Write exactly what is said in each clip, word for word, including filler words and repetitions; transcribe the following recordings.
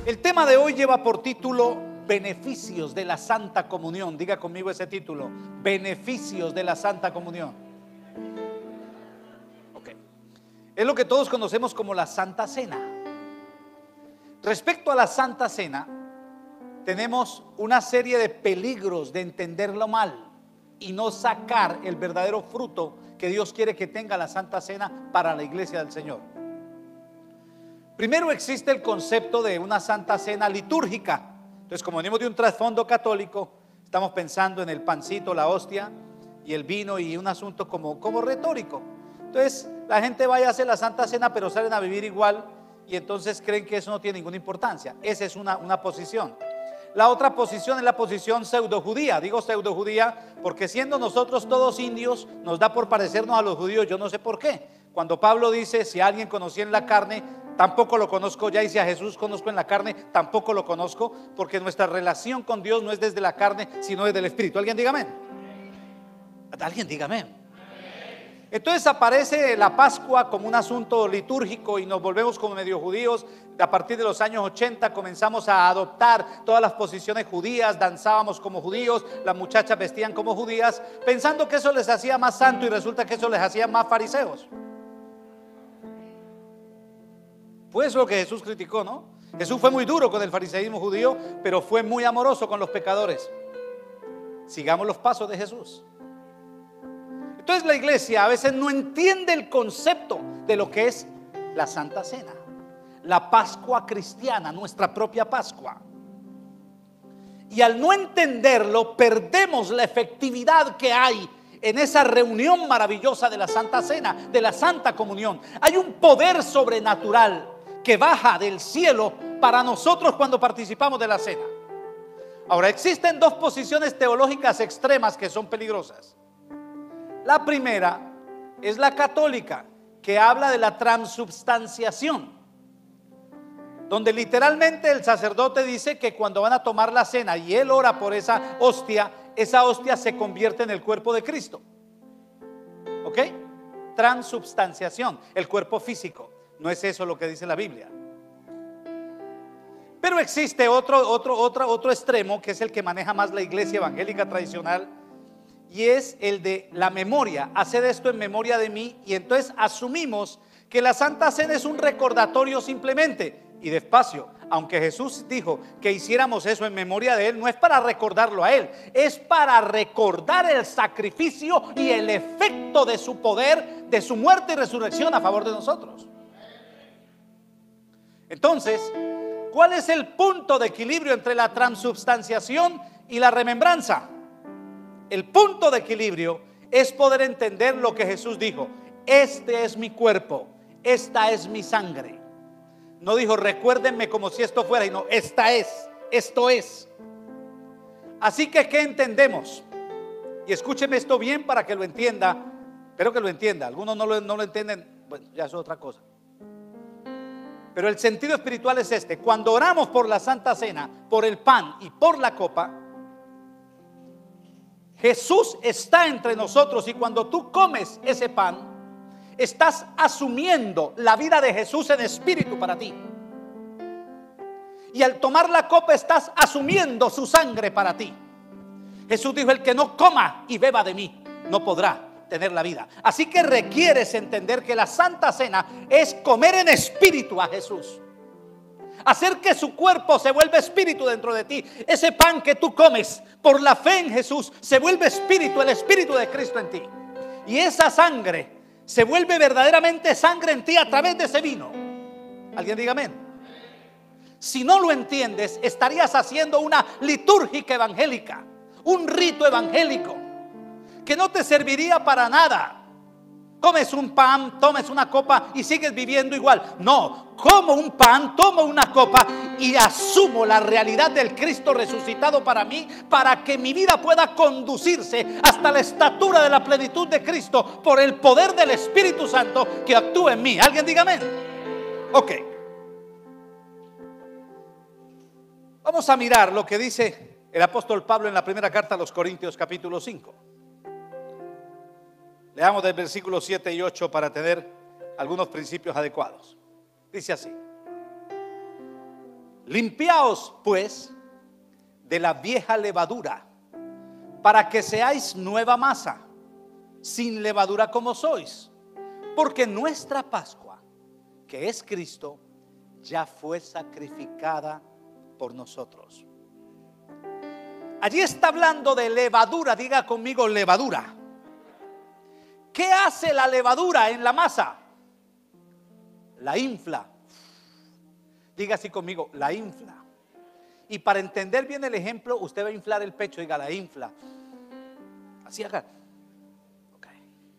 El tema de hoy lleva por título Beneficios de la Santa Comunión. Diga conmigo ese título: Beneficios de la Santa Comunión. Ok. Es lo que todos conocemos como la Santa Cena. Respecto a la Santa Cena, tenemos una serie de peligros de entenderlo mal y no sacar el verdadero fruto que Dios quiere que tenga la Santa Cena para la iglesia del Señor. Primero, existe el concepto de una Santa Cena litúrgica. Entonces, como venimos de un trasfondo católico, estamos pensando en el pancito, la hostia y el vino, y un asunto como, como retórico. Entonces, la gente va y hace la Santa Cena, pero salen a vivir igual, y entonces creen que eso no tiene ninguna importancia. Esa es una, una posición. La otra posición es la posición pseudo-judía. Digo pseudo-judía porque, siendo nosotros todos indios, nos da por parecernos a los judíos. Yo no sé por qué. Cuando Pablo dice: si a alguien conocía en la carne, tampoco lo conozco ya, y si a Jesús conozco en la carne, tampoco lo conozco, porque nuestra relación con Dios no es desde la carne, sino desde el Espíritu. ¿Alguien diga amén? ¿Alguien diga amén? Entonces aparece la Pascua como un asunto litúrgico y nos volvemos como medio judíos. A partir de los años ochenta comenzamos a adoptar todas las posiciones judías, danzábamos como judíos, las muchachas vestían como judías, pensando que eso les hacía más santo, y resulta que eso les hacía más fariseos. Fue eso lo que Jesús criticó, ¿no? Jesús fue muy duro con el fariseísmo judío, pero fue muy amoroso con los pecadores. Sigamos los pasos de Jesús. Entonces, la iglesia a veces no entiende el concepto de lo que es la Santa Cena, la Pascua cristiana, nuestra propia Pascua. Y al no entenderlo, perdemos la efectividad que hay en esa reunión maravillosa de la Santa Cena, de la Santa Comunión. Hay un poder sobrenatural que baja del cielo para nosotros cuando participamos de la cena. Ahora, existen dos posiciones teológicas extremas que son peligrosas. La primera es la católica, que habla de la transubstanciación, donde literalmente el sacerdote dice que cuando van a tomar la cena y él ora por esa hostia, esa hostia se convierte en el cuerpo de Cristo. ¿Ok? Transubstanciación, el cuerpo físico. No es eso lo que dice la Biblia. Pero existe otro, otro, otro, otro extremo, que es el que maneja más la iglesia evangélica tradicional, y es el de la memoria. Haced esto en memoria de mí. Y entonces asumimos que la Santa Cena es un recordatorio simplemente. Y despacio, aunque Jesús dijo que hiciéramos eso en memoria de Él, no es para recordarlo a Él, es para recordar el sacrificio y el efecto de su poder, de su muerte y resurrección a favor de nosotros. Entonces, ¿cuál es el punto de equilibrio entre la transubstanciación y la remembranza? El punto de equilibrio es poder entender lo que Jesús dijo: este es mi cuerpo, esta es mi sangre. No dijo recuérdenme como si esto fuera, y no, esta es, esto es. Así que, ¿qué entendemos? Y escúcheme esto bien para que lo entienda. Espero que lo entienda. Algunos no lo, no lo entienden, bueno, ya es otra cosa. Pero el sentido espiritual es este: cuando oramos por la Santa Cena, por el pan y por la copa, Jesús está entre nosotros, y cuando tú comes ese pan, estás asumiendo la vida de Jesús en espíritu para ti. Y al tomar la copa, estás asumiendo su sangre para ti. Jesús dijo: el que no coma y beba de mí no podrá tener la vida. Así que requieres entender que la Santa Cena es comer en espíritu a Jesús, hacer que su cuerpo se vuelva espíritu dentro de ti. Ese pan que tú comes por la fe en Jesús se vuelve espíritu, el espíritu de Cristo en ti. Y esa sangre se vuelve verdaderamente sangre en ti a través de ese vino. ¿Alguien diga amén? Si no lo entiendes, estarías haciendo una litúrgica evangélica, un rito evangélico que no te serviría para nada. Comes un pan, tomes una copa y sigues viviendo igual. No, como un pan, tomo una copa y asumo la realidad del Cristo resucitado para mí, para que mi vida pueda conducirse hasta la estatura de la plenitud de Cristo por el poder del Espíritu Santo que actúa en mí. ¿Alguien diga amén? Ok. Vamos a mirar lo que dice el apóstol Pablo en la primera carta a los Corintios, capítulo cinco. Leamos del versículo siete y ocho para tener algunos principios adecuados. Dice así: Limpiaos pues de la vieja levadura, para que seáis nueva masa, sin levadura como sois, porque nuestra Pascua, que es Cristo, ya fue sacrificada por nosotros. Allí está hablando de levadura. Diga conmigo, levadura. ¿Qué hace la levadura en la masa? La infla. Diga así conmigo, la infla. Y para entender bien el ejemplo, usted va a inflar el pecho. Diga, la infla. Así acá. Okay.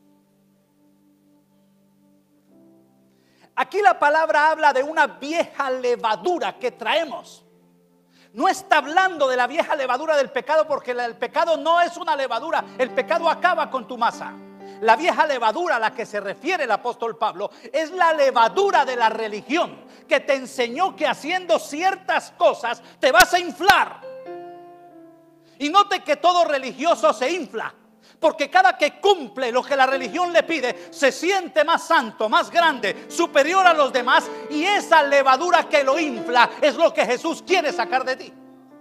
Aquí la palabra habla de una vieja levadura que traemos. No está hablando de la vieja levadura del pecado, porque el pecado no es una levadura. El pecado acaba con tu masa. La vieja levadura a la que se refiere el apóstol Pablo es la levadura de la religión, que te enseñó que haciendo ciertas cosas te vas a inflar. Y note que todo religioso se infla, porque cada que cumple lo que la religión le pide, se siente más santo, más grande, superior a los demás. Y esa levadura que lo infla es lo que Jesús quiere sacar de ti.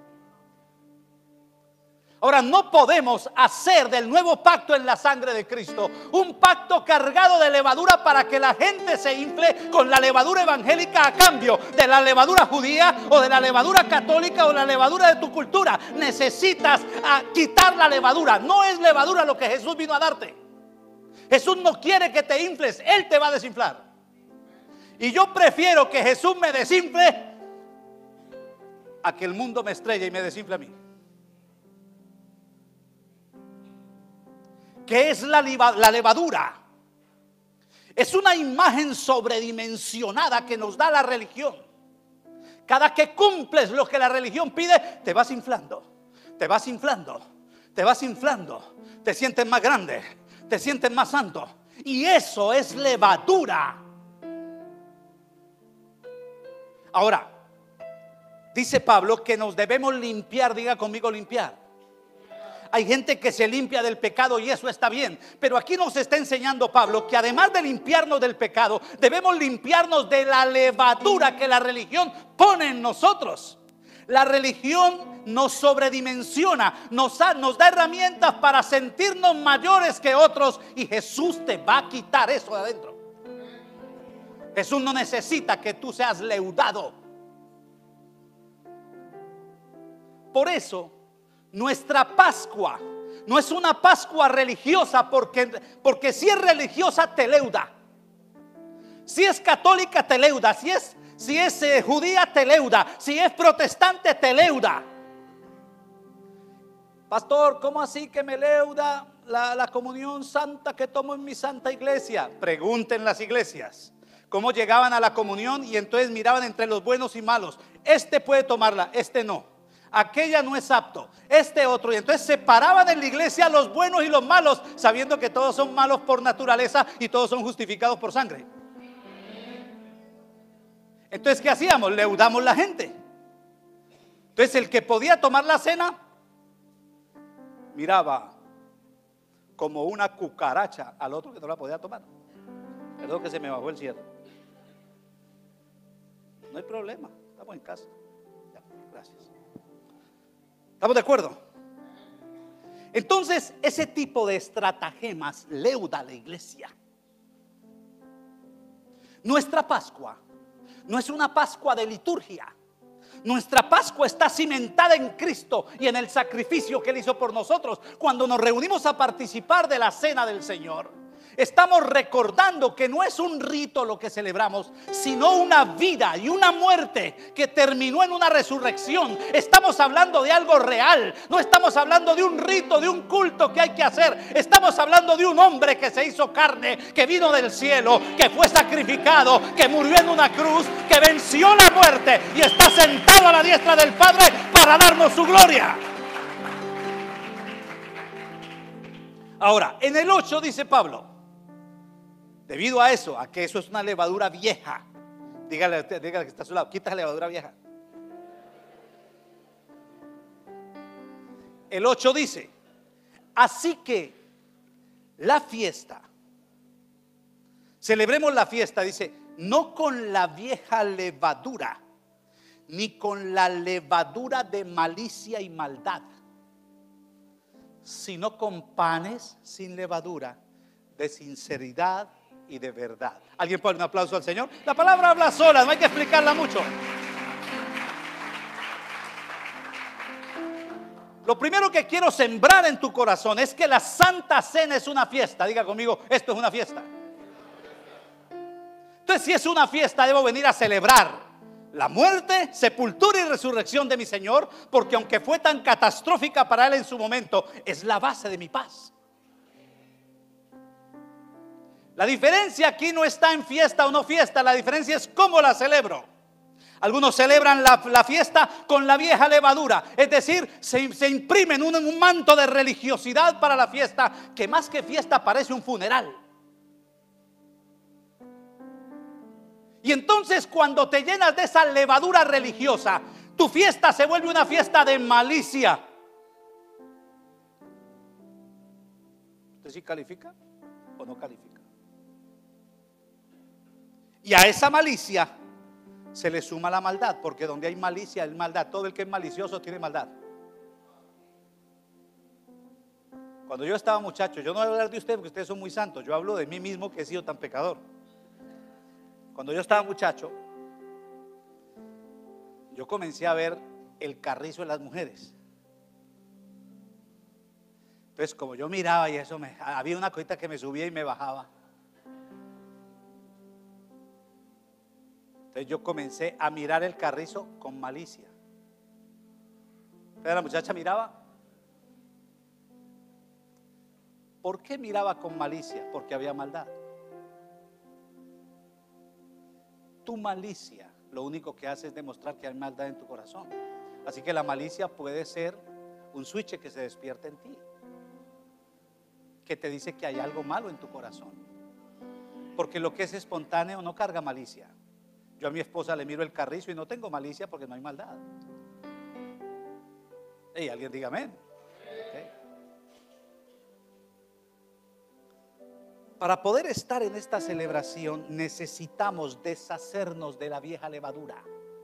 Ahora, no podemos hacer del nuevo pacto en la sangre de Cristo un pacto cargado de levadura para que la gente se infle con la levadura evangélica a cambio de la levadura judía o de la levadura católica o la levadura de tu cultura. Necesitas uh, quitar la levadura. No es levadura lo que Jesús vino a darte. Jesús no quiere que te infles, Él te va a desinflar. Y yo prefiero que Jesús me desinfle a que el mundo me estrelle y me desinfle a mí. ¿Qué es la, la levadura? Es una imagen sobredimensionada que nos da la religión. Cada que cumples lo que la religión pide, te vas inflando, te vas inflando, te vas inflando, te sientes más grande, te sientes más santo. Y eso es levadura. Ahora, dice Pablo que nos debemos limpiar. Diga conmigo, limpiar. Hay gente que se limpia del pecado y eso está bien, pero aquí nos está enseñando Pablo que además de limpiarnos del pecado, debemos limpiarnos de la levadura que la religión pone en nosotros. La religión nos sobredimensiona, nos da, nos da herramientas para sentirnos mayores que otros, y Jesús te va a quitar eso de adentro. Jesús no necesita que tú seas leudado. Por eso nuestra Pascua no es una Pascua religiosa, porque, porque si es religiosa te leuda, si es católica te leuda, si es, si es eh, judía te leuda, si es protestante te leuda. Pastor, ¿cómo así que me leuda la, la comunión santa que tomo en mi santa iglesia? Pregunten las iglesias cómo llegaban a la comunión y entonces miraban entre los buenos y malos. Este puede tomarla, este no. Aquella no es apto, este otro. Y entonces separaban en la iglesia los buenos y los malos, sabiendo que todos son malos por naturaleza y todos son justificados por sangre. Entonces, ¿qué hacíamos? Leudamos la gente. Entonces, el que podía tomar la cena miraba como una cucaracha al otro que no la podía tomar. Perdón que se me bajó el cierre. No hay problema, estamos en casa. Ya, gracias. ¿Estamos de acuerdo? Entonces, ese tipo de estratagemas leuda a la iglesia. Nuestra Pascua no es una Pascua de liturgia. Nuestra Pascua está cimentada en Cristo y en el sacrificio que Él hizo por nosotros. Cuando nos reunimos a participar de la cena del Señor, estamos recordando que no es un rito lo que celebramos, sino una vida y una muerte que terminó en una resurrección. Estamos hablando de algo real. No estamos hablando de un rito, de un culto que hay que hacer. Estamos hablando de un hombre que se hizo carne, que vino del cielo, que fue sacrificado, que murió en una cruz, que venció la muerte y está sentado a la diestra del Padre para darnos su gloria. Ahora, en el ocho dice Pablo, debido a eso, a que eso es una levadura vieja. Dígale, dígale que está a su lado, quita la levadura vieja. El ocho dice, así que la fiesta, celebremos la fiesta, dice, no con la vieja levadura, ni con la levadura de malicia y maldad, sino con panes sin levadura, de sinceridad y de verdad. ¿Alguien puede dar un aplauso al Señor? La palabra habla sola, no hay que explicarla mucho. Lo primero que quiero sembrar en tu corazón es que la Santa Cena es una fiesta. Diga conmigo, esto es una fiesta. Entonces, si es una fiesta, debo venir a celebrar la muerte, sepultura y resurrección de mi Señor, porque aunque fue tan catastrófica para Él en su momento, es la base de mi paz. La diferencia aquí no está en fiesta o no fiesta, la diferencia es cómo la celebro. Algunos celebran la, la fiesta con la vieja levadura, es decir, se, se imprimen un, un manto de religiosidad para la fiesta, que más que fiesta parece un funeral. Y entonces, cuando te llenas de esa levadura religiosa, tu fiesta se vuelve una fiesta de malicia. ¿Usted sí califica o no califica? Y a esa malicia se le suma la maldad, porque donde hay malicia hay maldad. Todo el que es malicioso tiene maldad. Cuando yo estaba muchacho, yo no voy a hablar de usted porque ustedes son muy santos, yo hablo de mí mismo, que he sido tan pecador. Cuando yo estaba muchacho, yo comencé a ver el carrizo en las mujeres. Entonces, como yo miraba y eso, me, había una cosita que me subía y me bajaba. Entonces yo comencé a mirar el carrizo con malicia. Entonces la muchacha miraba. ¿Por qué miraba con malicia? Porque había maldad. Tu malicia lo único que hace es demostrar que hay maldad en tu corazón. Así que la malicia puede ser un switch que se despierta en ti, que te dice que hay algo malo en tu corazón. Porque lo que es espontáneo no carga malicia. Yo a mi esposa le miro el carrizo y no tengo malicia porque no hay maldad. Hey, alguien diga amén. Okay. Para poder estar en esta celebración necesitamos deshacernos de la vieja levadura.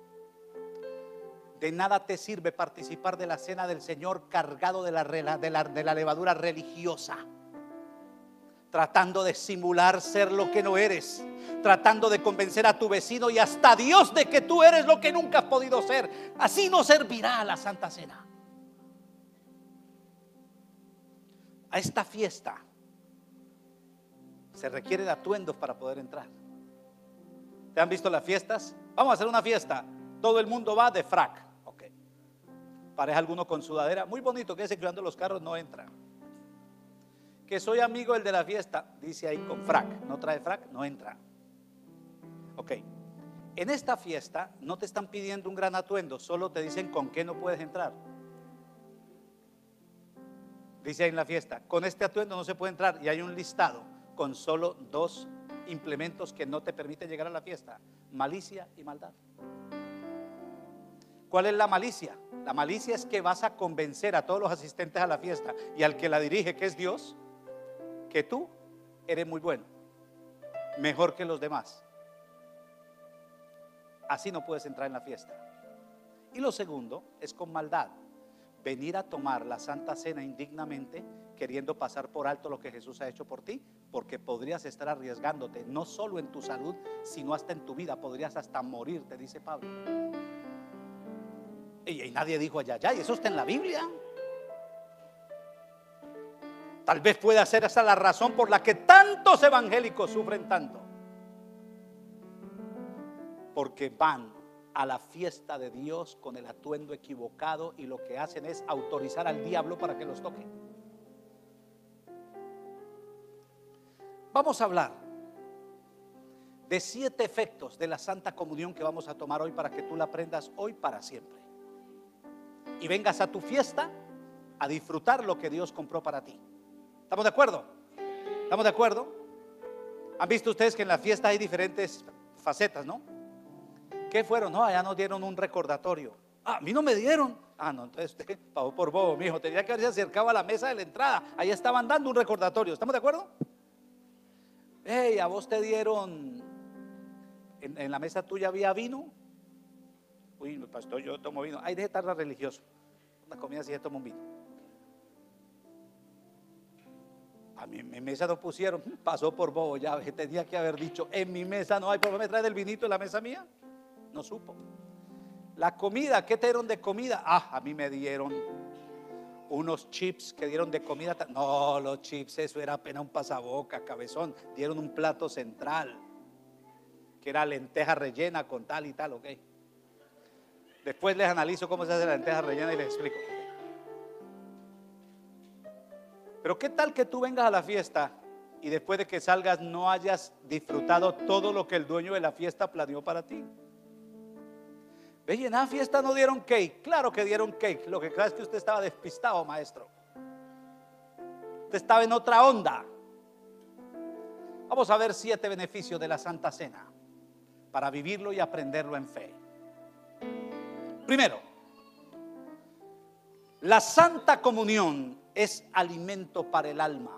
De nada te sirve participar de la cena del Señor cargado de la, de la, de la levadura religiosa, tratando de simular ser lo que no eres, tratando de convencer a tu vecino y hasta a Dios de que tú eres lo que nunca has podido ser. Así no servirá a la Santa Cena. A esta fiesta se requiere de atuendos para poder entrar. ¿Te han visto las fiestas? Vamos a hacer una fiesta. Todo el mundo va de frac. Ok. Pareja alguno con sudadera. Muy bonito, que ese cuidando los carros no entra. Que soy amigo del de la fiesta, dice ahí con frac. No trae frac, no entra. Ok. En esta fiesta no te están pidiendo un gran atuendo, solo te dicen con qué no puedes entrar. Dice ahí en la fiesta, con este atuendo no se puede entrar, y hay un listado con solo dos implementos que no te permiten llegar a la fiesta: malicia y maldad. ¿Cuál es la malicia? La malicia es que vas a convencer a todos los asistentes a la fiesta y al que la dirige, que es Dios, que tú eres muy bueno, mejor que los demás. Así no puedes entrar en la fiesta. Y lo segundo es con maldad. Venir a tomar la Santa Cena indignamente, queriendo pasar por alto lo que Jesús ha hecho por ti, porque podrías estar arriesgándote no solo en tu salud, sino hasta en tu vida. Podrías hasta morir, te dice Pablo. Y, y nadie dijo allá, ya, y eso está en la Biblia. Tal vez pueda ser esa la razón por la que tantos evangélicos sufren tanto, porque van a la fiesta de Dios con el atuendo equivocado y lo que hacen es autorizar al diablo para que los toque. Vamos a hablar de siete efectos de la Santa Comunión que vamos a tomar hoy, para que tú la aprendas hoy para siempre y vengas a tu fiesta a disfrutar lo que Dios compró para ti. ¿Estamos de acuerdo? ¿Estamos de acuerdo? ¿Han visto ustedes que en la fiesta hay diferentes facetas, no? ¿Qué fueron? No, allá nos dieron un recordatorio. Ah, a mí no me dieron. Ah, no, entonces usted pagó por bobo, mijo. Tenía que haberse acercado a la mesa de la entrada. Ahí estaban dando un recordatorio. ¿Estamos de acuerdo? Hey, a vos te dieron, en, en la mesa tuya había vino. Uy, vino, pastor, yo tomo vino. Ay, deje de estar religioso. Una comida así, toma un vino. A mí en mi mesa no pusieron, pasó por bobo ya, tenía que haber dicho, en mi mesa no hay, ¿por qué me trae el vinito en la mesa mía? No supo. La comida, ¿qué te dieron de comida? Ah, a mí me dieron unos chips que dieron de comida. No, los chips, eso era apenas un pasaboca, cabezón. Dieron un plato central, que era lenteja rellena con tal y tal, ok. Después les analizo cómo se hace la lenteja rellena y les explico. Pero qué tal que tú vengas a la fiesta y después de que salgas no hayas disfrutado todo lo que el dueño de la fiesta planeó para ti. ¿Ves? En la fiesta no dieron cake. Claro que dieron cake. Lo que pasa es que usted estaba despistado, maestro. Usted estaba en otra onda. Vamos a ver siete beneficios de la Santa Cena para vivirlo y aprenderlo en fe. Primero, la Santa Comunión es alimento para el alma.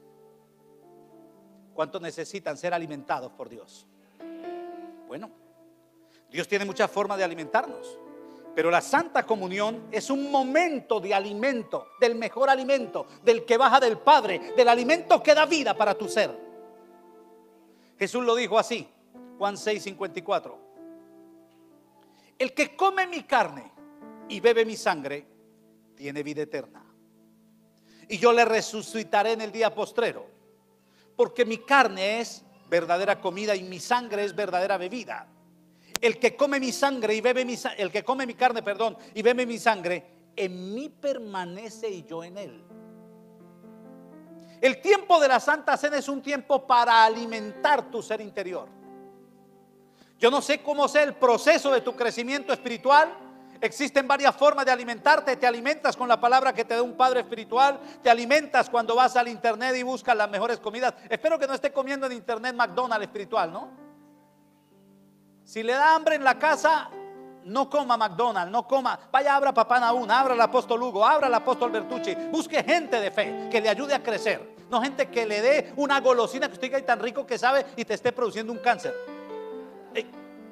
¿Cuántos necesitan ser alimentados por Dios? Bueno, Dios tiene muchas formas de alimentarnos, pero la Santa Comunión es un momento de alimento, del mejor alimento, del que baja del Padre, del alimento que da vida para tu ser. Jesús lo dijo así, Juan seis cincuenta y cuatro: el que come mi carne y bebe mi sangre tiene vida eterna, y yo le resucitaré en el día postrero, porque mi carne es verdadera comida y mi sangre es verdadera bebida. El que come mi sangre y bebe mi el que come mi carne, perdón, y bebe mi sangre, en mí permanece y yo en él. El tiempo de la Santa Cena es un tiempo para alimentar tu ser interior. Yo no sé cómo sea el proceso de tu crecimiento espiritual. Existen varias formas de alimentarte. Te alimentas con la palabra que te da un padre espiritual. Te alimentas cuando vas al internet y buscas las mejores comidas. Espero que no esté comiendo en internet McDonald's espiritual, ¿no? Si le da hambre en la casa, no coma McDonald's, no coma. Vaya, abra Papá Nahum, abra el apóstol Hugo, abra el apóstol Bertucci. Busque gente de fe que le ayude a crecer. No gente que le dé una golosina que usted diga tan rico que sabe y te esté produciendo un cáncer. Ey.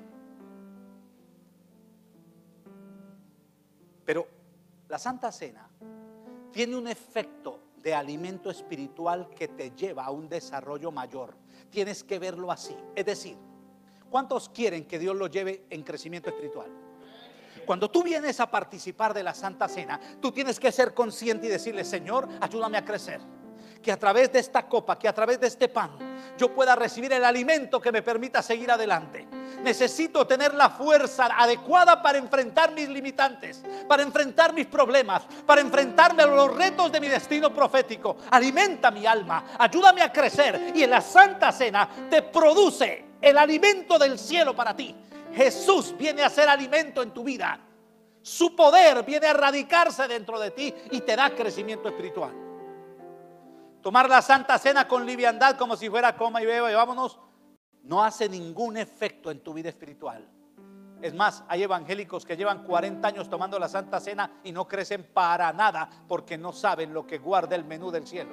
Pero la Santa Cena tiene un efecto de alimento espiritual que te lleva a un desarrollo mayor. Tienes que verlo así. Es decir, ¿cuántos quieren que Dios los lleve en crecimiento espiritual? Cuando tú vienes a participar de la Santa Cena, tú tienes que ser consciente y decirle: Señor, ayúdame a crecer. Que a través de esta copa, que a través de este pan, yo pueda recibir el alimento que me permita seguir adelante. Necesito tener la fuerza adecuada para enfrentar mis limitantes, para enfrentar mis problemas, para enfrentarme a los retos de mi destino profético. Alimenta mi alma, ayúdame a crecer, y en la Santa Cena te produce el alimento del cielo para ti. Jesús viene a ser alimento en tu vida. Su poder viene a radicarse dentro de ti y te da crecimiento espiritual. Tomar la Santa Cena con liviandad, como si fuera coma y beba y vámonos, no hace ningún efecto en tu vida espiritual. Es más, hay evangélicos que llevan cuarenta años tomando la Santa Cena y no crecen para nada porque no saben lo que guarda el menú del cielo.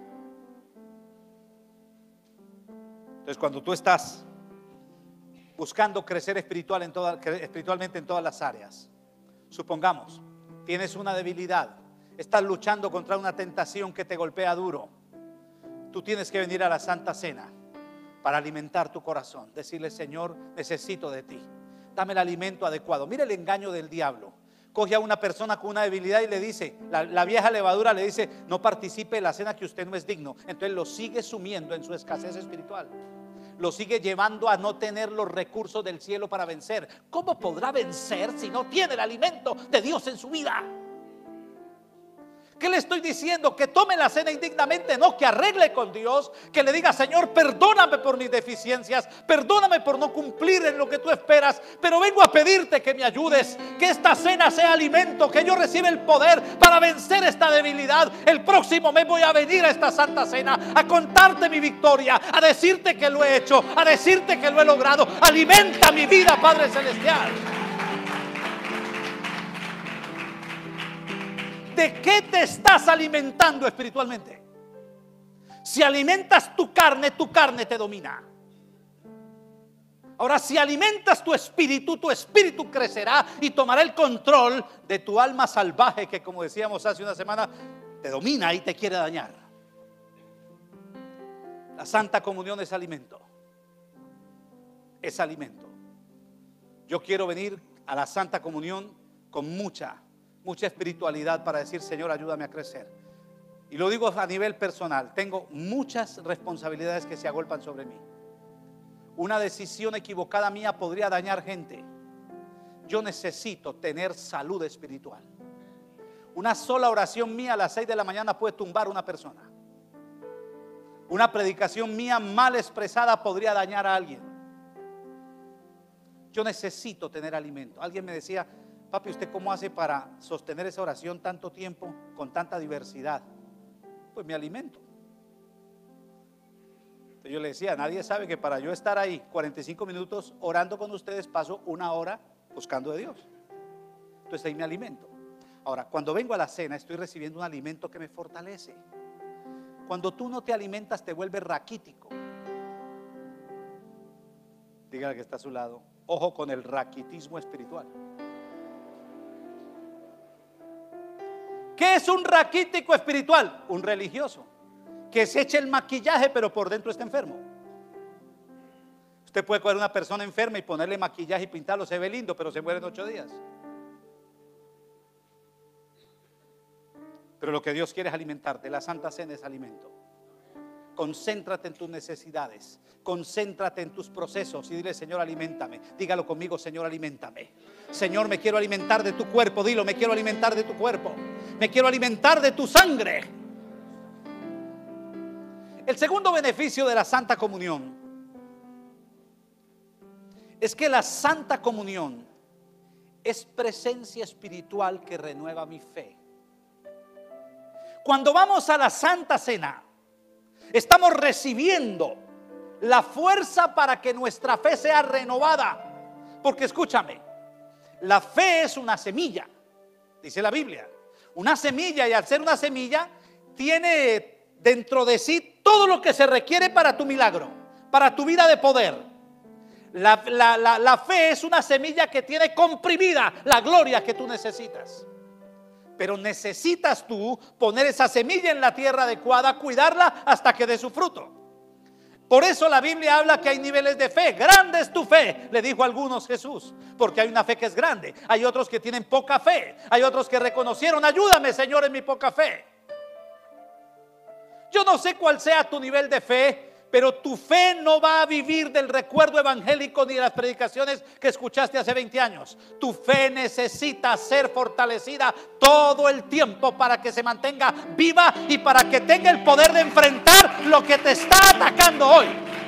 Entonces, cuando tú estás buscando crecer espiritual en toda, espiritualmente en todas las áreas, supongamos, tienes una debilidad, estás luchando contra una tentación que te golpea duro, tú tienes que venir a la Santa Cena para alimentar tu corazón, decirle: Señor, necesito de ti, dame el alimento adecuado. Mira el engaño del diablo. Coge a una persona con una debilidad y le dice, la, la vieja levadura le dice: no participe en la cena que usted no es digno. Entonces lo sigue sumiendo en su escasez espiritual, lo sigue llevando a no tener los recursos del cielo para vencer. ¿Cómo podrá vencer si no tiene el alimento de Dios en su vida? ¿Qué le estoy diciendo? Que tome la cena indignamente, no, que arregle con Dios, que le diga: Señor, perdóname por mis deficiencias, perdóname por no cumplir en lo que tú esperas, pero vengo a pedirte que me ayudes, que esta cena sea alimento, que yo reciba el poder para vencer esta debilidad. El próximo mes voy a venir a esta Santa Cena a contarte mi victoria, a decirte que lo he hecho, a decirte que lo he logrado. Alimenta mi vida, Padre Celestial. ¿De qué te estás alimentando espiritualmente? Si alimentas tu carne, tu carne te domina. Ahora, si alimentas tu espíritu, tu espíritu crecerá y tomará el control de tu alma salvaje que, como decíamos hace una semana, te domina y te quiere dañar. La Santa Comunión es alimento. Es alimento. Yo quiero venir a la Santa Comunión con mucha, mucha espiritualidad para decir: Señor, ayúdame a crecer. Y lo digo a nivel personal. Tengo muchas responsabilidades que se agolpan sobre mí. Una decisión equivocada mía podría dañar gente. Yo necesito tener salud espiritual. Una sola oración mía a las seis de la mañana puede tumbar a una persona. Una predicación mía mal expresada podría dañar a alguien. Yo necesito tener alimento. Alguien me decía: papi, ¿usted cómo hace para sostener esa oración tanto tiempo con tanta diversidad? Pues me alimento. Yo le decía: nadie sabe que para yo estar ahí cuarenta y cinco minutos orando con ustedes, paso una hora buscando de Dios. Entonces ahí me alimento. Ahora, cuando vengo a la cena, estoy recibiendo un alimento que me fortalece. Cuando tú no te alimentas, te vuelves raquítico. Dígale que está a su lado: ojo con el raquitismo espiritual. ¿Qué es un raquítico espiritual? Un religioso que se eche el maquillaje pero por dentro está enfermo. Usted puede coger una persona enferma y ponerle maquillaje y pintarlo, se ve lindo, pero se muere en ocho días. Pero lo que Dios quiere es alimentarte. La Santa Cena es alimento. Concéntrate en tus necesidades, concéntrate en tus procesos y dile: Señor, aliméntame. Dígalo conmigo: Señor, aliméntame. Señor, me quiero alimentar de tu cuerpo. Dilo: me quiero alimentar de tu cuerpo. Me quiero alimentar de tu sangre. El segundo beneficio de la Santa Comunión es que la Santa Comunión es presencia espiritual que renueva mi fe. Cuando vamos a la Santa Cena, estamos recibiendo la fuerza para que nuestra fe sea renovada. Porque escúchame, la fe es una semilla, dice la Biblia. Una semilla, y al ser una semilla, tiene dentro de sí todo lo que se requiere para tu milagro, para tu vida de poder. La, la, la, la fe es una semilla que tiene comprimida la gloria que tú necesitas. Pero necesitas tú poner esa semilla en la tierra adecuada, cuidarla hasta que dé su fruto. Por eso la Biblia habla que hay niveles de fe. Grande es tu fe, le dijo a algunos Jesús, porque hay una fe que es grande. Hay otros que tienen poca fe. Hay otros que reconocieron: ayúdame, Señor, en mi poca fe. Yo no sé cuál sea tu nivel de fe, pero tu fe no va a vivir del recuerdo evangélico ni de las predicaciones que escuchaste hace veinte años. Tu fe necesita ser fortalecida todo el tiempo para que se mantenga viva y para que tenga el poder de enfrentar lo que te está atacando hoy.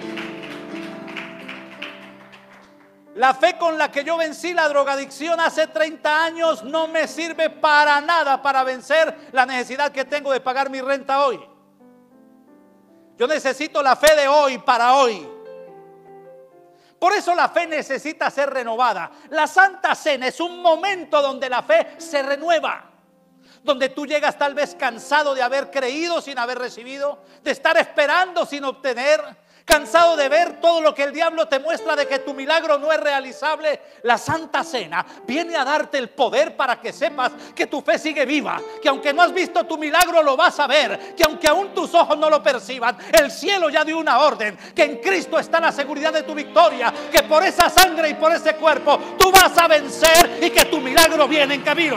La fe con la que yo vencí la drogadicción hace treinta años no me sirve para nada para vencer la necesidad que tengo de pagar mi renta hoy. Yo necesito la fe de hoy para hoy. Por eso la fe necesita ser renovada. La Santa Cena es un momento donde la fe se renueva, donde tú llegas tal vez cansado de haber creído sin haber recibido, de estar esperando sin obtener, cansado de ver todo lo que el diablo te muestra de que tu milagro no es realizable. La Santa Cena viene a darte el poder para que sepas que tu fe sigue viva, que aunque no has visto tu milagro lo vas a ver, que aunque aún tus ojos no lo perciban, el cielo ya dio una orden, que en Cristo está la seguridad de tu victoria, que por esa sangre y por ese cuerpo tú vas a vencer y que tu milagro viene en camino.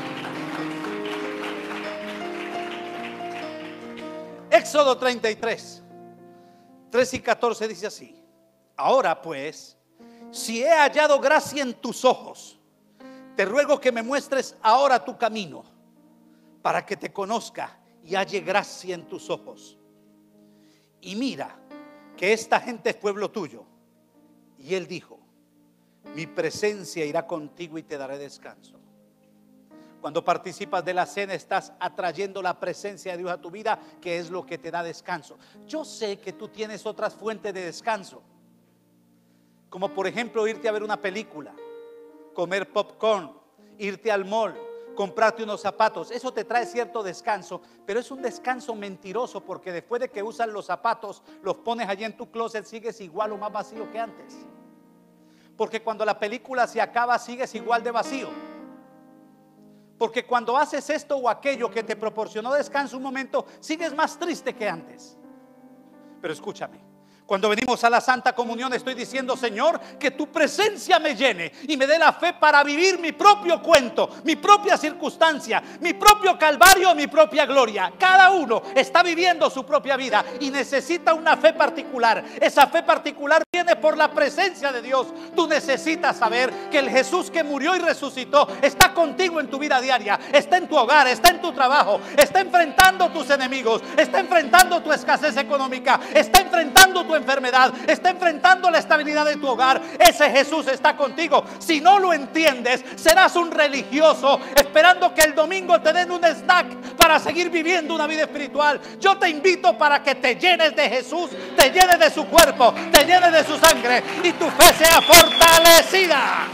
Éxodo treinta y tres, tres y catorce dice así: ahora pues, si he hallado gracia en tus ojos, te ruego que me muestres ahora tu camino, para que te conozca y halle gracia en tus ojos. Y mira que esta gente es pueblo tuyo. Y él dijo: mi presencia irá contigo y te daré descanso. Cuando participas de la cena, estás atrayendo la presencia de Dios a tu vida, que es lo que te da descanso. Yo sé que tú tienes otras fuentes de descanso, como por ejemplo irte a ver una película, comer popcorn, irte al mall, comprarte unos zapatos. Eso te trae cierto descanso, pero es un descanso mentiroso, porque después de que usas los zapatos, los pones allí en tu closet, sigues igual o más vacío que antes. Porque cuando la película se acaba sigues igual de vacío. Porque cuando haces esto o aquello que te proporcionó descanso un momento, sigues más triste que antes. Pero escúchame. Cuando venimos a la Santa Comunión estoy diciendo: Señor, que tu presencia me llene y me dé la fe para vivir mi propio cuento, mi propia circunstancia, mi propio calvario, mi propia gloria. Cada uno está viviendo su propia vida y necesita una fe particular. Esa fe particular viene por la presencia de Dios. Tú necesitas saber que el Jesús que murió y resucitó está contigo en tu vida diaria, está en tu hogar, está en tu trabajo, está enfrentando tus enemigos, está enfrentando tu escasez económica, está enfrentando tu enfermedad, está enfrentando la estabilidad de tu hogar. Ese Jesús está contigo. Si no lo entiendes, serás un religioso esperando que el domingo te den un snack para seguir viviendo una vida espiritual. Yo te invito para que te llenes de Jesús, te llenes de su cuerpo, te llenes de su sangre y tu fe sea fortalecida.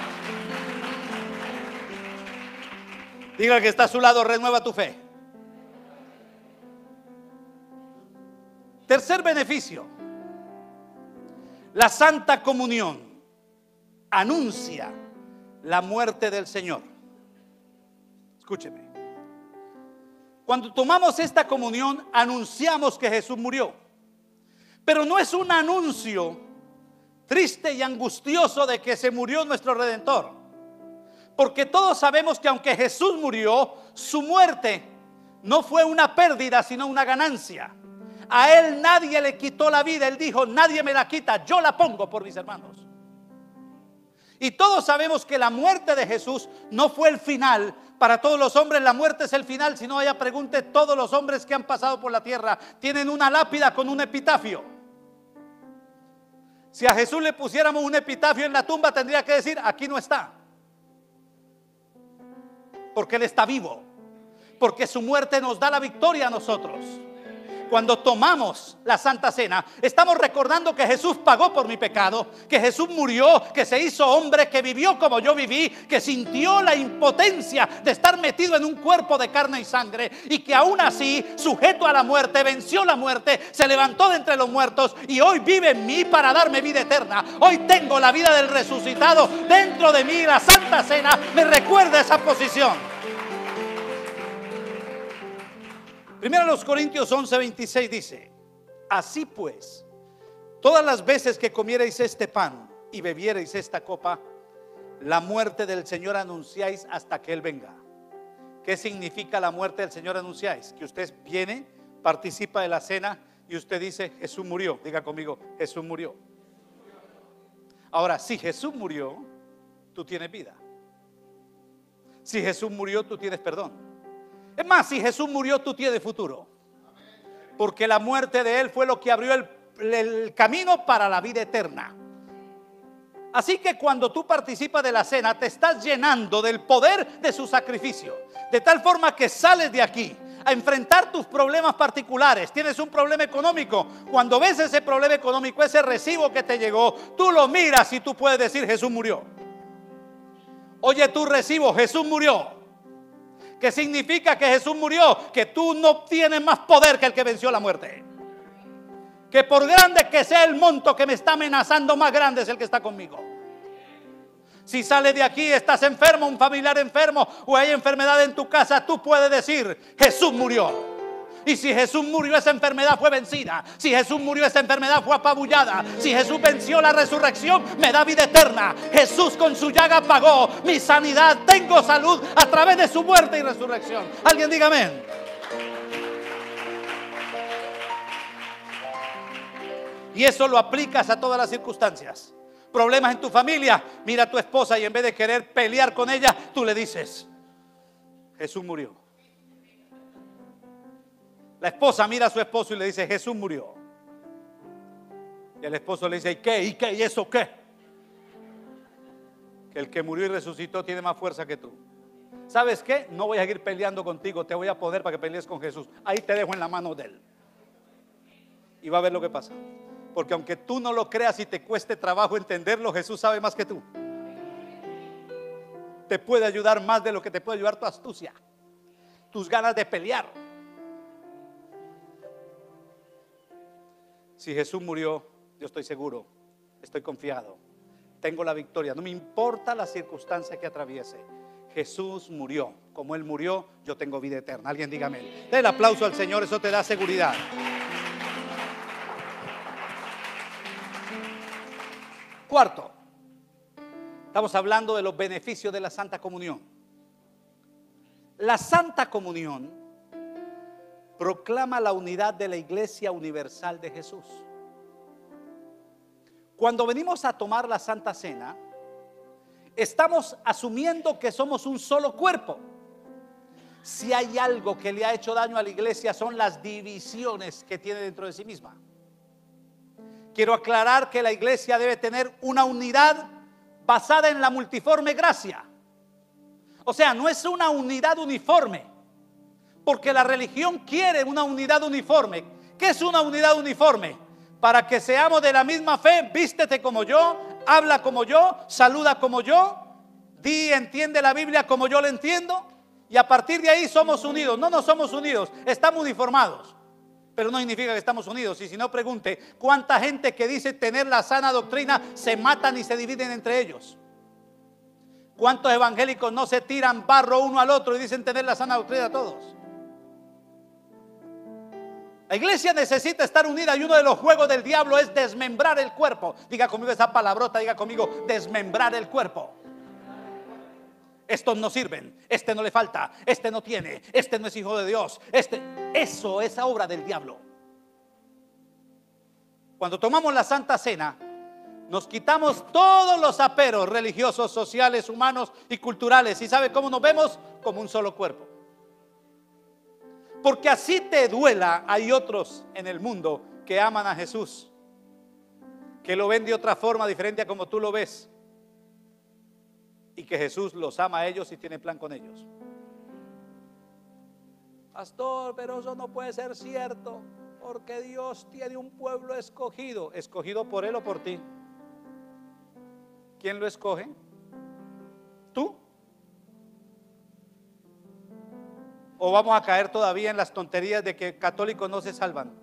Diga al que está a su lado: renueva tu fe. Tercer beneficio: la Santa Comunión anuncia la muerte del Señor. Escúcheme. Cuando tomamos esta comunión, anunciamos que Jesús murió. Pero no es un anuncio triste y angustioso de que se murió nuestro Redentor. Porque todos sabemos que aunque Jesús murió, su muerte no fue una pérdida, sino una ganancia. A él nadie le quitó la vida. Él dijo: nadie me la quita, yo la pongo por mis hermanos. Y todos sabemos que la muerte de Jesús no fue el final. Para todos los hombres la muerte es el final. Si no, vaya, pregunte: todos los hombres que han pasado por la tierra tienen una lápida con un epitafio. Si a Jesús le pusiéramos un epitafio en la tumba, tendría que decir: aquí no está. Porque Él está vivo. Porque su muerte nos da la victoria a nosotros. Cuando tomamos la Santa Cena, estamos recordando que Jesús pagó por mi pecado, que Jesús murió, que se hizo hombre, que vivió como yo viví, que sintió la impotencia de estar metido en un cuerpo de carne y sangre, y que aún así, sujeto a la muerte, venció la muerte, se levantó de entre los muertos y hoy vive en mí para darme vida eterna. Hoy tengo la vida del resucitado dentro de mí. La Santa Cena me recuerda esa posición. Primero los Corintios once veintiséis dice: así pues, todas las veces que comiereis este pan y bebiereis esta copa, la muerte del Señor anunciáis hasta que Él venga. ¿Qué significa la muerte del Señor anunciáis? Que usted viene, participa de la cena y usted dice: Jesús murió. Diga conmigo: Jesús murió. Ahora, si Jesús murió, tú tienes vida. Si Jesús murió, tú tienes perdón. Es más, si Jesús murió, tú tienes futuro. Porque la muerte de Él fue lo que abrió el, el camino para la vida eterna. Así que cuando tú participas de la cena, te estás llenando del poder de su sacrificio. De tal forma que sales de aquí a enfrentar tus problemas particulares. Tienes un problema económico. Cuando ves ese problema económico, ese recibo que te llegó, tú lo miras y tú puedes decir: Jesús murió. Oye, tu recibo, Jesús murió. ¿Qué significa que Jesús murió? Que tú no tienes más poder que el que venció la muerte. Que por grande que sea el monto que me está amenazando, más grande es el que está conmigo. Si sales de aquí, estás enfermo, un familiar enfermo, o hay enfermedad en tu casa, tú puedes decir: Jesús murió. Y si Jesús murió, esa enfermedad fue vencida. Si Jesús murió, esa enfermedad fue apabullada. Si Jesús venció la resurrección, me da vida eterna. Jesús con su llaga pagó mi sanidad. Tengo salud a través de su muerte y resurrección. Alguien diga amén. Y eso lo aplicas a todas las circunstancias. Problemas en tu familia, mira a tu esposa y en vez de querer pelear con ella, tú le dices: Jesús murió. La esposa mira a su esposo y le dice: Jesús murió. Y el esposo le dice: ¿y qué? ¿Y qué? ¿Y eso qué? Que el que murió y resucitó tiene más fuerza que tú. ¿Sabes qué? No voy a seguir peleando contigo, te voy a poder para que pelees con Jesús. Ahí te dejo en la mano de Él. Y va a ver lo que pasa. Porque aunque tú no lo creas y te cueste trabajo entenderlo, Jesús sabe más que tú. Te puede ayudar más de lo que te puede ayudar tu astucia, tus ganas de pelear. Si Jesús murió, yo estoy seguro, estoy confiado tengo la victoria. No me importa la circunstancia que atraviese. Jesús murió. Como Él murió, yo tengo vida eterna. Alguien dígame. Den el aplauso al Señor, eso te da seguridad. Cuarto, estamos hablando de los beneficios de la Santa Comunión. La Santa Comunión proclama la unidad de la Iglesia Universal de Jesús. Cuando venimos a tomar la Santa Cena, estamos asumiendo que somos un solo cuerpo. Si hay algo que le ha hecho daño a la iglesia, son las divisiones que tiene dentro de sí misma. Quiero aclarar que la iglesia debe tener una unidad basada en la multiforme gracia. O sea, no es una unidad uniforme, porque la religión quiere una unidad uniforme. ¿Qué es una unidad uniforme? Para que seamos de la misma fe, vístete como yo, habla como yo, saluda como yo, di, entiende la Biblia como yo la entiendo, y a partir de ahí somos unidos. No, no somos unidos, estamos uniformados, pero no significa que estamos unidos. Y si no, pregunte, ¿cuánta gente que dice tener la sana doctrina se matan y se dividen entre ellos? ¿Cuántos evangélicos no se tiran barro uno al otro y dicen tener la sana doctrina todos? La iglesia necesita estar unida, y uno de los juegos del diablo es desmembrar el cuerpo. Diga conmigo esa palabrota, diga conmigo, desmembrar el cuerpo. Estos no sirven, este no le falta, este no tiene, este no es hijo de Dios, este, eso es obra del diablo. Cuando tomamos la Santa Cena, nos quitamos todos los aperos religiosos, sociales, humanos y culturales. ¿Y sabe cómo nos vemos? Como un solo cuerpo. Porque así te duela, hay otros en el mundo que aman a Jesús, que lo ven de otra forma diferente a como tú lo ves, y que Jesús los ama a ellos y tiene plan con ellos. Pastor, pero eso no puede ser cierto, porque Dios tiene un pueblo escogido. ¿Escogido por Él o por ti? ¿Quién lo escoge? ¿Tú? ¿O vamos a caer todavía en las tonterías de que católicos no se salvan?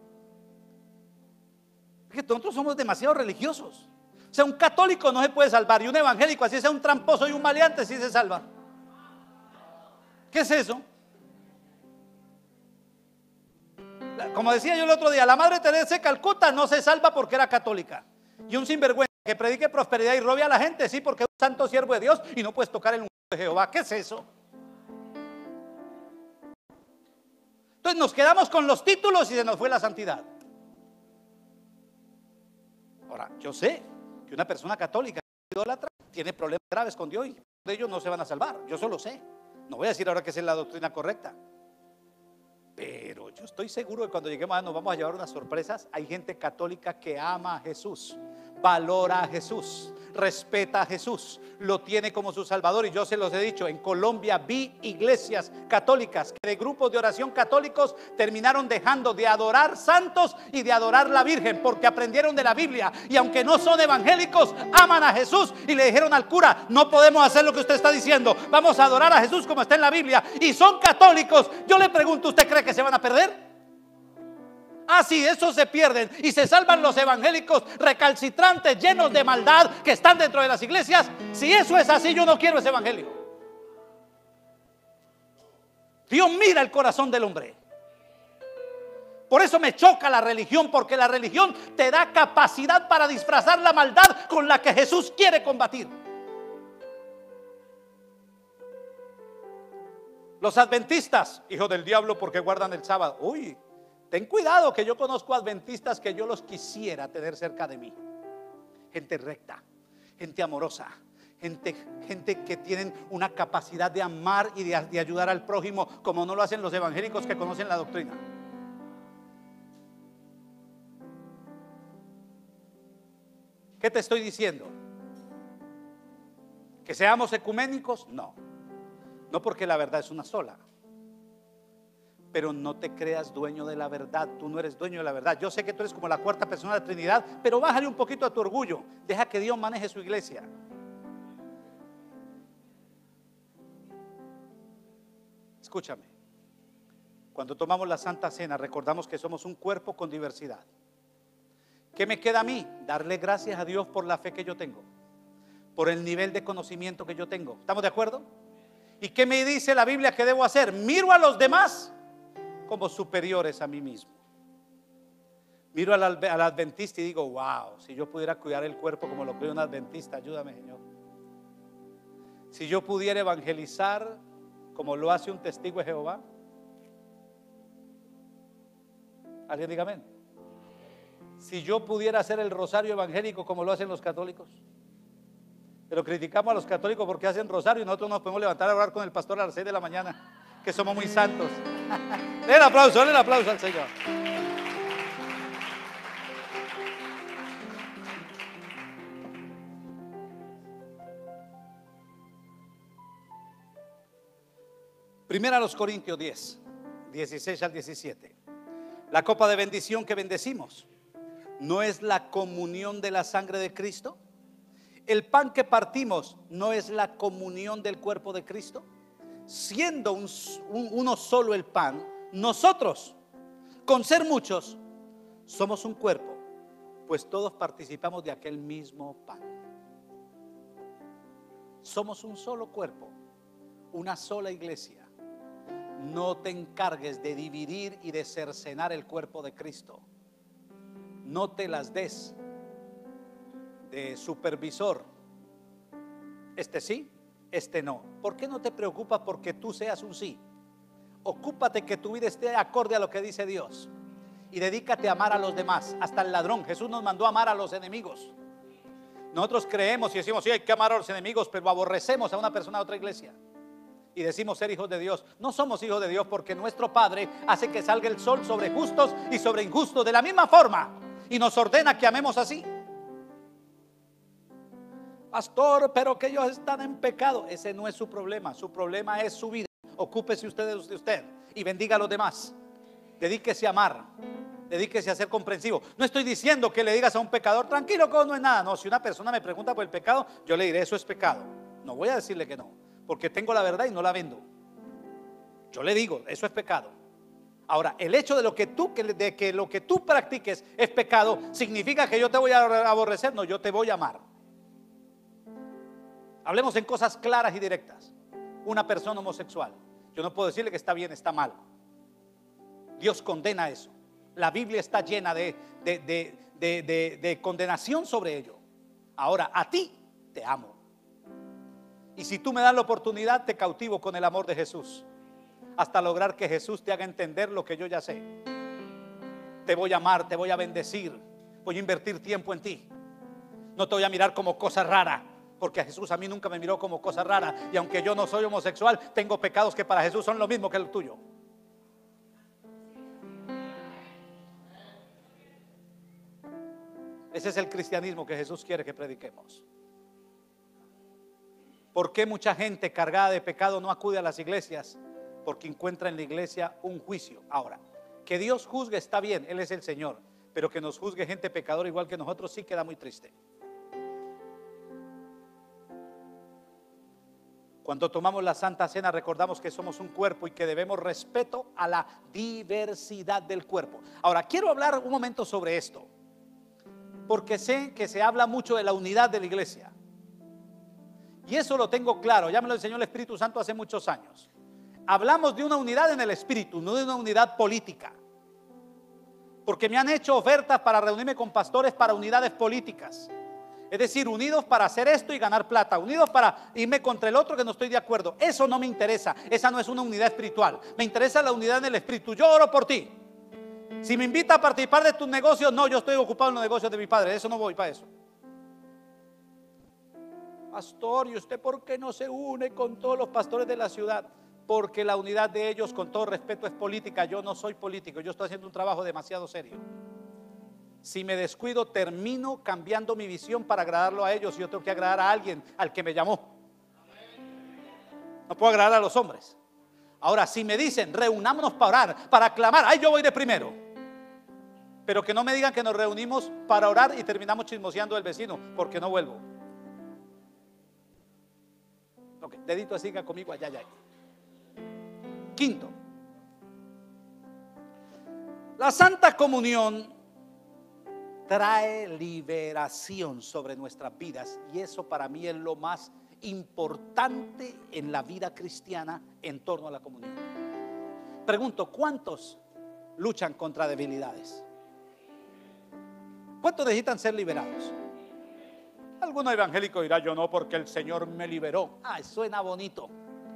Porque nosotros somos demasiado religiosos. O sea, un católico no se puede salvar, y un evangélico, así sea un tramposo y un maleante, sí se salva. ¿Qué es eso? Como decía yo el otro día, la Madre Teresa de Calcuta no se salva porque era católica. Y un sinvergüenza que predique prosperidad y robe a la gente, sí, porque es un santo siervo de Dios y no puedes tocar el ungido de Jehová. ¿Qué es eso? Entonces nos quedamos con los títulos y se nos fue la santidad. Ahora, yo sé que una persona católica idólatra tiene problemas graves con Dios, y de ellos no se van a salvar. Yo solo sé. No voy a decir ahora que esa es la doctrina correcta, pero yo estoy seguro que cuando lleguemos allá nos vamos a llevar unas sorpresas. Hay gente católica que ama a Jesús, valora a Jesús, respeta a Jesús, lo tiene como su Salvador. Y yo se los he dicho, en Colombia vi iglesias católicas que de grupos de oración católicos terminaron dejando de adorar santos y de adorar la Virgen, porque aprendieron de la Biblia, y aunque no son evangélicos, aman a Jesús, y le dijeron al cura: no podemos hacer lo que usted está diciendo, vamos a adorar a Jesús como está en la Biblia, y son católicos. Yo le pregunto, ¿usted cree que se van a perder? Ah, sí, esos se pierden y se salvan los evangélicos recalcitrantes, llenos de maldad, que están dentro de las iglesias. Si eso es así, yo no quiero ese evangelio. Dios mira el corazón del hombre. Por eso me choca la religión, porque la religión te da capacidad para disfrazar la maldad con la que Jesús quiere combatir. Los adventistas, hijos del diablo porque guardan el sábado. Uy, ten cuidado, que yo conozco adventistas que yo los quisiera tener cerca de mí. Gente recta, gente amorosa, gente, gente que tienen una capacidad de amar y de, de ayudar al prójimo, como no lo hacen los evangélicos que conocen la doctrina. ¿Qué te estoy diciendo? ¿Que seamos ecuménicos? No. No, porque la verdad es una sola. Pero no te creas dueño de la verdad. Tú no eres dueño de la verdad. Yo sé que tú eres como la cuarta persona de la Trinidad, pero bájale un poquito a tu orgullo. Deja que Dios maneje su iglesia. Escúchame. Cuando tomamos la Santa Cena, recordamos que somos un cuerpo con diversidad. ¿Qué me queda a mí? Darle gracias a Dios por la fe que yo tengo. por el nivel de conocimiento que yo tengo. ¿Estamos de acuerdo? ¿Y qué me dice la Biblia que debo hacer? Miro a los demás como superiores a mí mismo. Miro al, al adventista y digo, wow, si yo pudiera cuidar el cuerpo como lo cuida un adventista, ayúdame, Señor. Si yo pudiera evangelizar como lo hace un testigo de Jehová. ¿Alguien diga amén? Si yo pudiera hacer el rosario evangélico como lo hacen los católicos. Pero criticamos a los católicos porque hacen rosario y nosotros nos podemos levantar a orar con el pastor a las seis de la mañana, que somos muy santos. Den el aplauso, den el aplauso al Señor. Primera a los Corintios diez, dieciséis al diecisiete. La copa de bendición que bendecimos, ¿no es la comunión de la sangre de Cristo? El pan que partimos, ¿no es la comunión del cuerpo de Cristo? Siendo un, un, uno solo el pan, nosotros, con ser muchos, somos un cuerpo, pues todos participamos de aquel mismo pan. Somos un solo cuerpo, una sola iglesia. No te encargues de dividir y de cercenar el cuerpo de Cristo. No te las des de supervisor. Este sí, este no. ¿Por qué no te preocupas porque tú seas un sí? Ocúpate que tu vida esté acorde a lo que dice Dios. Y dedícate a amar a los demás, hasta el ladrón. Jesús nos mandó a amar a los enemigos. Nosotros creemos y decimos, sí, hay que amar a los enemigos, pero aborrecemos a una persona de otra iglesia. Y decimos ser hijos de Dios. No somos hijos de Dios porque nuestro Padre hace que salga el sol sobre justos y sobre injustos de la misma forma. Y nos ordena que amemos así. Pastor, pero que ellos están en pecado. Ese no es su problema. Su problema es su vida. Ocúpese usted de usted y bendiga a los demás. Dedíquese a amar. Dedíquese a ser comprensivo. No estoy diciendo que le digas a un pecador, tranquilo, que no es nada. No, si una persona me pregunta por el pecado, yo le diré, eso es pecado. No voy a decirle que no, porque tengo la verdad y no la vendo. Yo le digo, eso es pecado. Ahora, el hecho de, lo que tú, de que lo que tú practiques es pecado, ¿significa que yo te voy a aborrecer? No, yo te voy a amar. Hablemos en cosas claras y directas. Una persona homosexual, yo no puedo decirle que está bien, está mal. Dios condena eso. La Biblia está llena de, de, de, de, de, de condenación sobre ello. Ahora, a ti te amo. Y si tú me das la oportunidad, te cautivo con el amor de Jesús, hasta lograr que Jesús te haga entender lo que yo ya sé. Te voy a amar, te voy a bendecir, voy a invertir tiempo en ti. No te voy a mirar como cosa rara, porque a Jesús a mí nunca me miró como cosa rara. Y aunque yo no soy homosexual, tengo pecados que para Jesús son lo mismo que el tuyo. Ese es el cristianismo que Jesús quiere que prediquemos. ¿Por qué mucha gente cargada de pecado no acude a las iglesias? Porque encuentra en la iglesia un juicio. Ahora, que Dios juzgue está bien, Él es el Señor, pero que nos juzgue gente pecadora igual que nosotros sí queda muy triste. Cuando tomamos la Santa Cena recordamos que somos un cuerpo y que debemos respeto a la diversidad del cuerpo. Ahora, quiero hablar un momento sobre esto, porque sé que se habla mucho de la unidad de la iglesia. Y eso lo tengo claro, ya me lo enseñó el Espíritu Santo hace muchos años. Hablamos de una unidad en el Espíritu, no de una unidad política. Porque me han hecho ofertas para reunirme con pastores para unidades políticas. Es decir, unidos para hacer esto y ganar plata, unidos para irme contra el otro que no estoy de acuerdo. Eso no me interesa, esa no es una unidad espiritual. Me interesa la unidad en el Espíritu. Yo oro por ti. Si me invita a participar de tus negocios, no, yo estoy ocupado en los negocios de mi padre, eso no voy para eso. Pastor, ¿y usted por qué no se une con todos los pastores de la ciudad? Porque la unidad de ellos, con todo respeto, es política. Yo no soy político, yo estoy haciendo un trabajo demasiado serio. Si me descuido, termino cambiando mi visión para agradarlo a ellos. Y yo tengo que agradar a alguien, al que me llamó. No puedo agradar a los hombres. Ahora, si me dicen, reunámonos para orar, para clamar, ay, yo voy de primero. Pero que no me digan que nos reunimos para orar y terminamos chismoseando del vecino, porque no vuelvo. Ok, dedito siga conmigo allá, allá. Quinto, la Santa Comunión trae liberación sobre nuestras vidas, y eso para mí es lo más importante en la vida cristiana en torno a la comunión. Pregunto, ¿cuántos luchan contra debilidades? ¿Cuántos necesitan ser liberados? Alguno evangélico dirá: yo no, porque el Señor me liberó. Ah, suena bonito,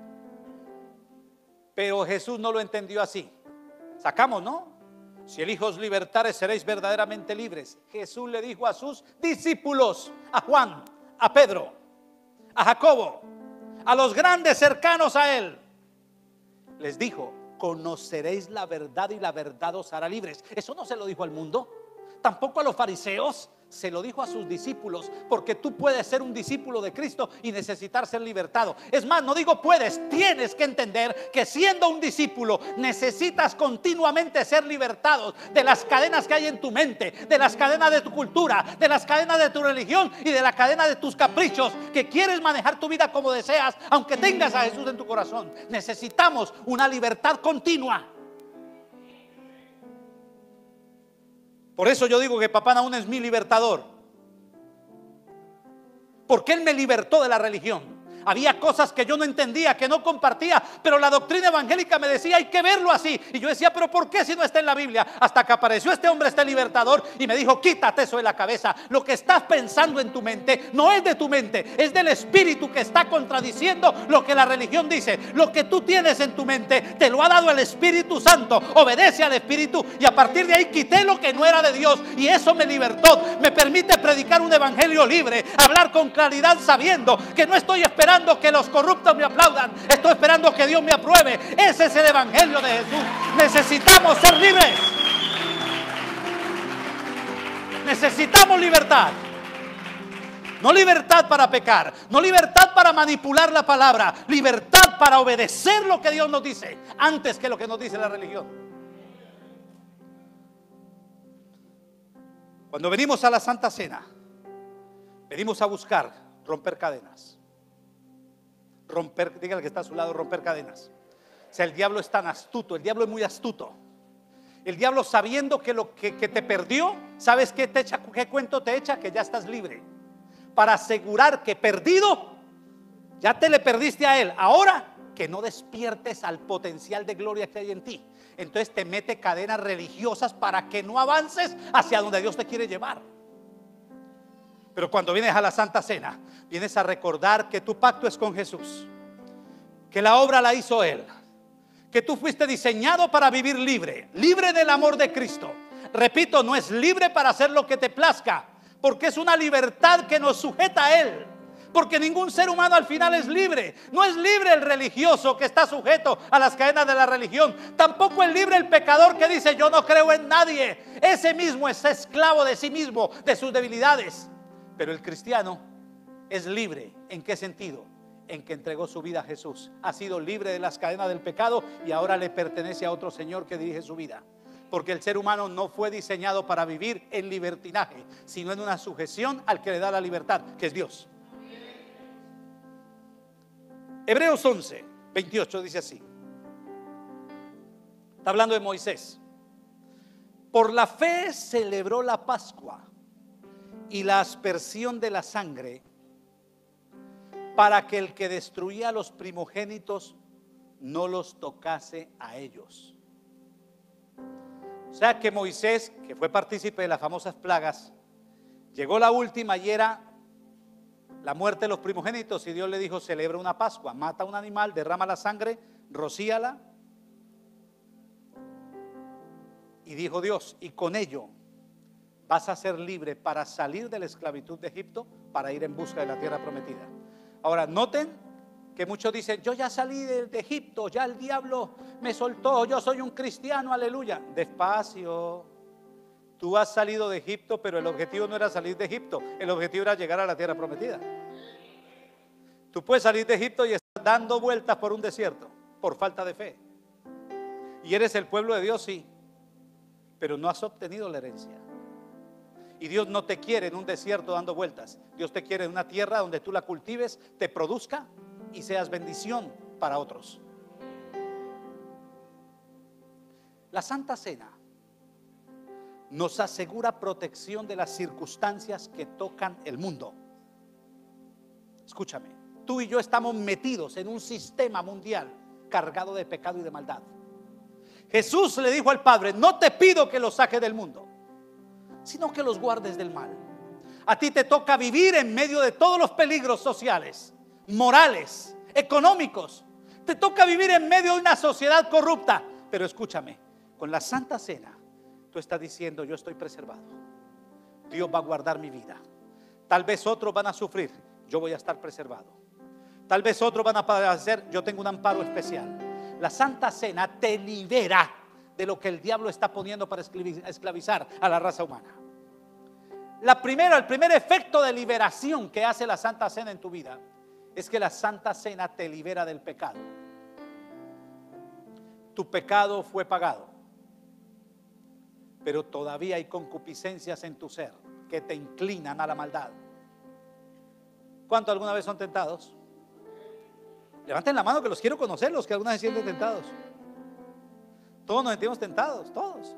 pero Jesús no lo entendió así. Sacamos, ¿no? Si el Hijo os libertare, seréis verdaderamente libres. Jesús le dijo a sus discípulos, a Juan, a Pedro, a Jacobo, a los grandes cercanos a él, les dijo: conoceréis la verdad y la verdad os hará libres. Eso no se lo dijo al mundo, tampoco a los fariseos, se lo dijo a sus discípulos, porque tú puedes ser un discípulo de Cristo y necesitar ser libertado. Es más, no digo puedes, tienes que entender que siendo un discípulo necesitas continuamente ser libertados de las cadenas que hay en tu mente, de las cadenas de tu cultura, de las cadenas de tu religión y de la cadena de tus caprichos, que quieres manejar tu vida como deseas, aunque tengas a Jesús en tu corazón. Necesitamos una libertad continua. Por eso yo digo que Papá Nahum es mi libertador, porque Él me libertó de la religión. Había cosas que yo no entendía, que no compartía, pero la doctrina evangélica me decía: hay que verlo así. Y yo decía: pero ¿por qué si no está en la Biblia? Hasta que apareció este hombre, este libertador, y me dijo: quítate eso de la cabeza. Lo que estás pensando en tu mente no es de tu mente, es del Espíritu que está contradiciendo lo que la religión dice. Lo que tú tienes en tu mente te lo ha dado el Espíritu Santo. Obedece al Espíritu, y a partir de ahí quité lo que no era de Dios, y eso me libertó. Me permite predicar un evangelio libre, hablar con claridad, sabiendo que no estoy esperando que los corruptos me aplaudan, estoy esperando que Dios me apruebe. Ese es el evangelio de Jesús. Necesitamos ser libres. Necesitamos libertad. No libertad para pecar, no libertad para manipular la palabra, libertad para obedecer lo que Dios nos dice antes que lo que nos dice la religión. Cuando venimos a la Santa Cena, venimos a buscar romper cadenas. Romper, dígale que está a su lado, romper cadenas. O sea, el diablo es tan astuto, el diablo es muy astuto. El diablo, sabiendo que lo que, que te perdió, ¿sabes qué te echa? ¿Qué cuento te echa? Que ya estás libre. Para asegurar que perdido, ya te le perdiste a él. Ahora que no despiertes al potencial de gloria que hay en ti. Entonces te mete cadenas religiosas para que no avances hacia donde Dios te quiere llevar. Pero cuando vienes a la Santa Cena, vienes a recordar que tu pacto es con Jesús, que la obra la hizo Él, que tú fuiste diseñado para vivir libre, libre del amor de Cristo. Repito, no es libre para hacer lo que te plazca, porque es una libertad que nos sujeta a Él. Porque ningún ser humano al final es libre. No es libre el religioso que está sujeto a las cadenas de la religión. Tampoco es libre el pecador que dice: yo no creo en nadie. Ese mismo es esclavo de sí mismo, de sus debilidades. Pero el cristiano es libre. ¿En qué sentido? En que entregó su vida a Jesús. Ha sido libre de las cadenas del pecado y ahora le pertenece a otro Señor que dirige su vida. Porque el ser humano no fue diseñado para vivir en libertinaje, sino en una sujeción al que le da la libertad, que es Dios. Hebreos once, veintiocho dice así. Está hablando de Moisés. Por la fe celebró la Pascua y la aspersión de la sangre, para que el que destruía a los primogénitos no los tocase a ellos. O sea que Moisés, que fue partícipe de las famosas plagas, llegó la última y era la muerte de los primogénitos, y Dios le dijo: celebra una Pascua, mata un animal, derrama la sangre, rocíala. Y dijo Dios: y con ello vas a ser libre para salir de la esclavitud de Egipto, para ir en busca de la tierra prometida. Ahora noten que muchos dicen: yo ya salí de, de Egipto, ya el diablo me soltó, yo soy un cristiano, aleluya. Despacio. Tú has salido de Egipto, pero el objetivo no era salir de Egipto, el objetivo era llegar a la tierra prometida. Tú puedes salir de Egipto y estar dando vueltas por un desierto por falta de fe, y eres el pueblo de Dios, sí, pero no has obtenido la herencia. Y Dios no te quiere en un desierto dando vueltas. Dios te quiere en una tierra donde tú la cultives, te produzca y seas bendición para otros. La Santa Cena nos asegura protección de las circunstancias que tocan el mundo. Escúchame, tú y yo estamos metidos en un sistema mundial cargado de pecado y de maldad. Jesús le dijo al Padre: no te pido que los saques del mundo, sino que los guardes del mal. A ti te toca vivir en medio de todos los peligros sociales, morales, económicos. Te toca vivir en medio de una sociedad corrupta. Pero escúchame, con la Santa Cena tú estás diciendo: yo estoy preservado, Dios va a guardar mi vida. Tal vez otros van a sufrir, yo voy a estar preservado. Tal vez otros van a padecer, yo tengo un amparo especial. La Santa Cena te libera de lo que el diablo está poniendo para esclavizar a la raza humana. La primera, el primer efecto de liberación que hace la Santa Cena en tu vida es que la Santa Cena te libera del pecado. Tu pecado fue pagado, pero todavía hay concupiscencias en tu ser que te inclinan a la maldad. ¿Cuántos alguna vez son tentados? Levanten la mano que los quiero conocer, los que alguna vez sienten tentados. Todos nos sentimos tentados, todos.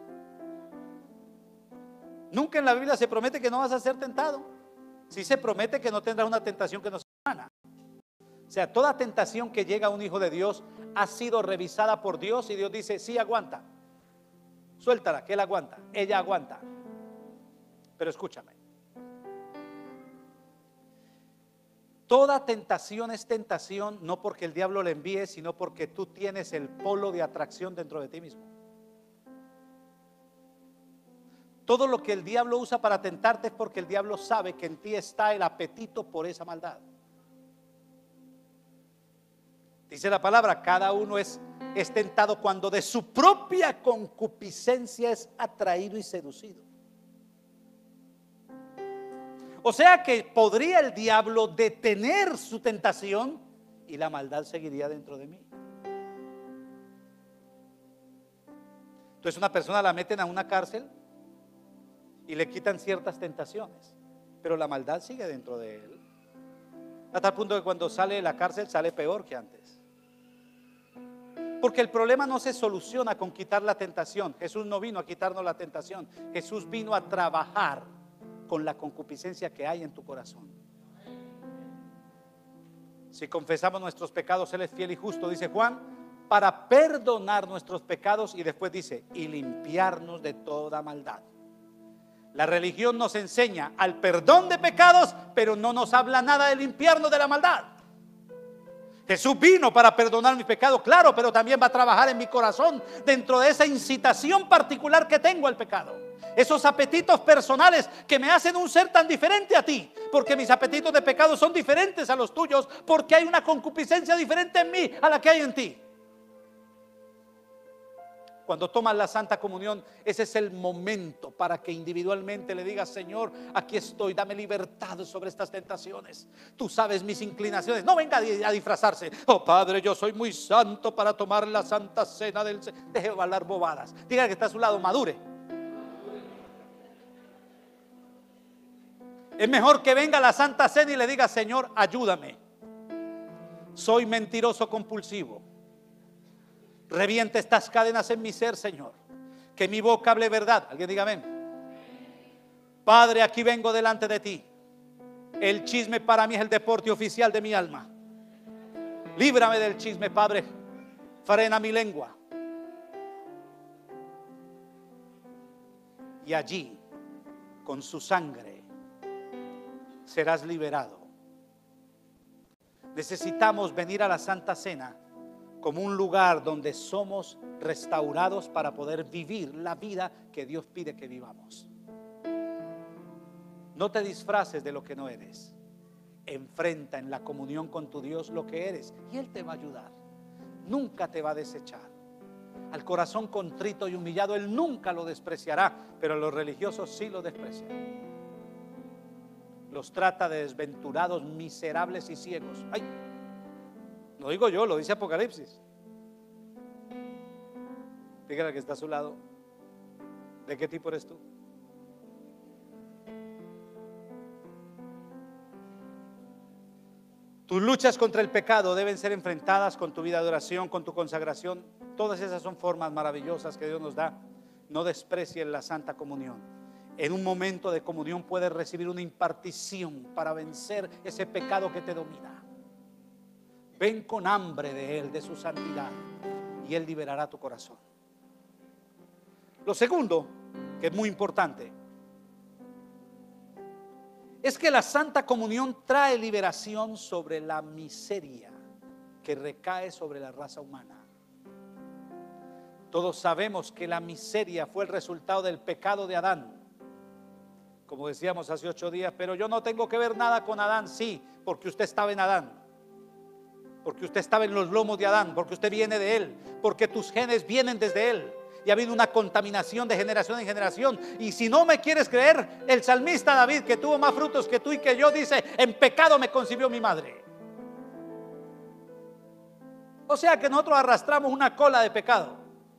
Nunca en la Biblia se promete que no vas a ser tentado. Sí se promete que no tendrás una tentación que no sea humana. O sea, toda tentación que llega a un hijo de Dios ha sido revisada por Dios y Dios dice: sí, aguanta, suéltala, que él aguanta, ella aguanta. Pero escúchame, toda tentación es tentación no porque el diablo la envíe, sino porque tú tienes el polo de atracción dentro de ti mismo. Todo lo que el diablo usa para tentarte es porque el diablo sabe que en ti está el apetito por esa maldad. Dice la palabra: cada uno es, es tentado cuando de su propia concupiscencia es atraído y seducido. O sea que podría el diablo detener su tentación y la maldad seguiría dentro de mí. Entonces una persona la meten a una cárcel y le quitan ciertas tentaciones, pero la maldad sigue dentro de él, a tal punto que cuando sale de la cárcel sale peor que antes. Porque el problema no se soluciona con quitar la tentación. Jesús no vino a quitarnos la tentación, Jesús vino a trabajar con la concupiscencia que hay en tu corazón. Si confesamos nuestros pecados, Él es fiel y justo, dice Juan, para perdonar nuestros pecados, y después dice: y limpiarnos de toda maldad. La religión nos enseña al perdón de pecados, pero no nos habla nada de limpiarnos de la maldad. Jesús vino para perdonar mi pecado, claro, pero también va a trabajar en mi corazón dentro de esa incitación particular que tengo al pecado. Esos apetitos personales que me hacen un ser tan diferente a ti, porque mis apetitos de pecado son diferentes a los tuyos, porque hay una concupiscencia diferente en mí a la que hay en ti. Cuando tomas la Santa Comunión, ese es el momento para que individualmente le digas: Señor, aquí estoy, dame libertad sobre estas tentaciones. Tú sabes mis inclinaciones. No venga a disfrazarse: oh Padre, yo soy muy santo para tomar la Santa Cena del Señor. Deje de hablar bobadas. Diga que está a su lado: madure. Es mejor que venga a la Santa Cena y le diga: Señor, ayúdame. Soy mentiroso compulsivo. Reviente estas cadenas en mi ser, Señor. Que mi boca hable verdad. Alguien diga amén. Padre, aquí vengo delante de ti. El chisme para mí es el deporte oficial de mi alma. Líbrame del chisme, Padre. Frena mi lengua. Y allí, con su sangre, serás liberado. Necesitamos venir a la Santa Cena como un lugar donde somos restaurados para poder vivir la vida que Dios pide que vivamos. No te disfraces de lo que no eres. Enfrenta en la comunión con tu Dios lo que eres y Él te va a ayudar. Nunca te va a desechar. Al corazón contrito y humillado Él nunca lo despreciará, pero a los religiosos sí lo desprecian. Los trata de desventurados, miserables y ciegos. ¡Ay! No digo yo, lo dice Apocalipsis. Dígale al que está a su lado: ¿de qué tipo eres tú? Tus luchas contra el pecado deben ser enfrentadas con tu vida de oración, con tu consagración. Todas esas son formas maravillosas que Dios nos da. no desprecies la Santa Comunión. En un momento de comunión puedes recibir una impartición para vencer ese pecado que te domina. Ven con hambre de Él, de su santidad, y Él liberará tu corazón. Lo segundo, que es muy importante, es que la Santa Comunión trae liberación sobre la miseria que recae sobre la raza humana. Todos sabemos que la miseria fue el resultado del pecado de Adán. Como decíamos hace ocho días, pero yo no tengo que ver nada con Adán. Sí, porque usted estaba en Adán, porque usted estaba en los lomos de Adán, porque usted viene de él, porque tus genes vienen desde él. Y ha habido una contaminación de generación en generación. Y si no me quieres creer, el salmista David, que tuvo más frutos que tú y que yo, dice: en pecado me concibió mi madre. O sea que nosotros arrastramos una cola de pecado.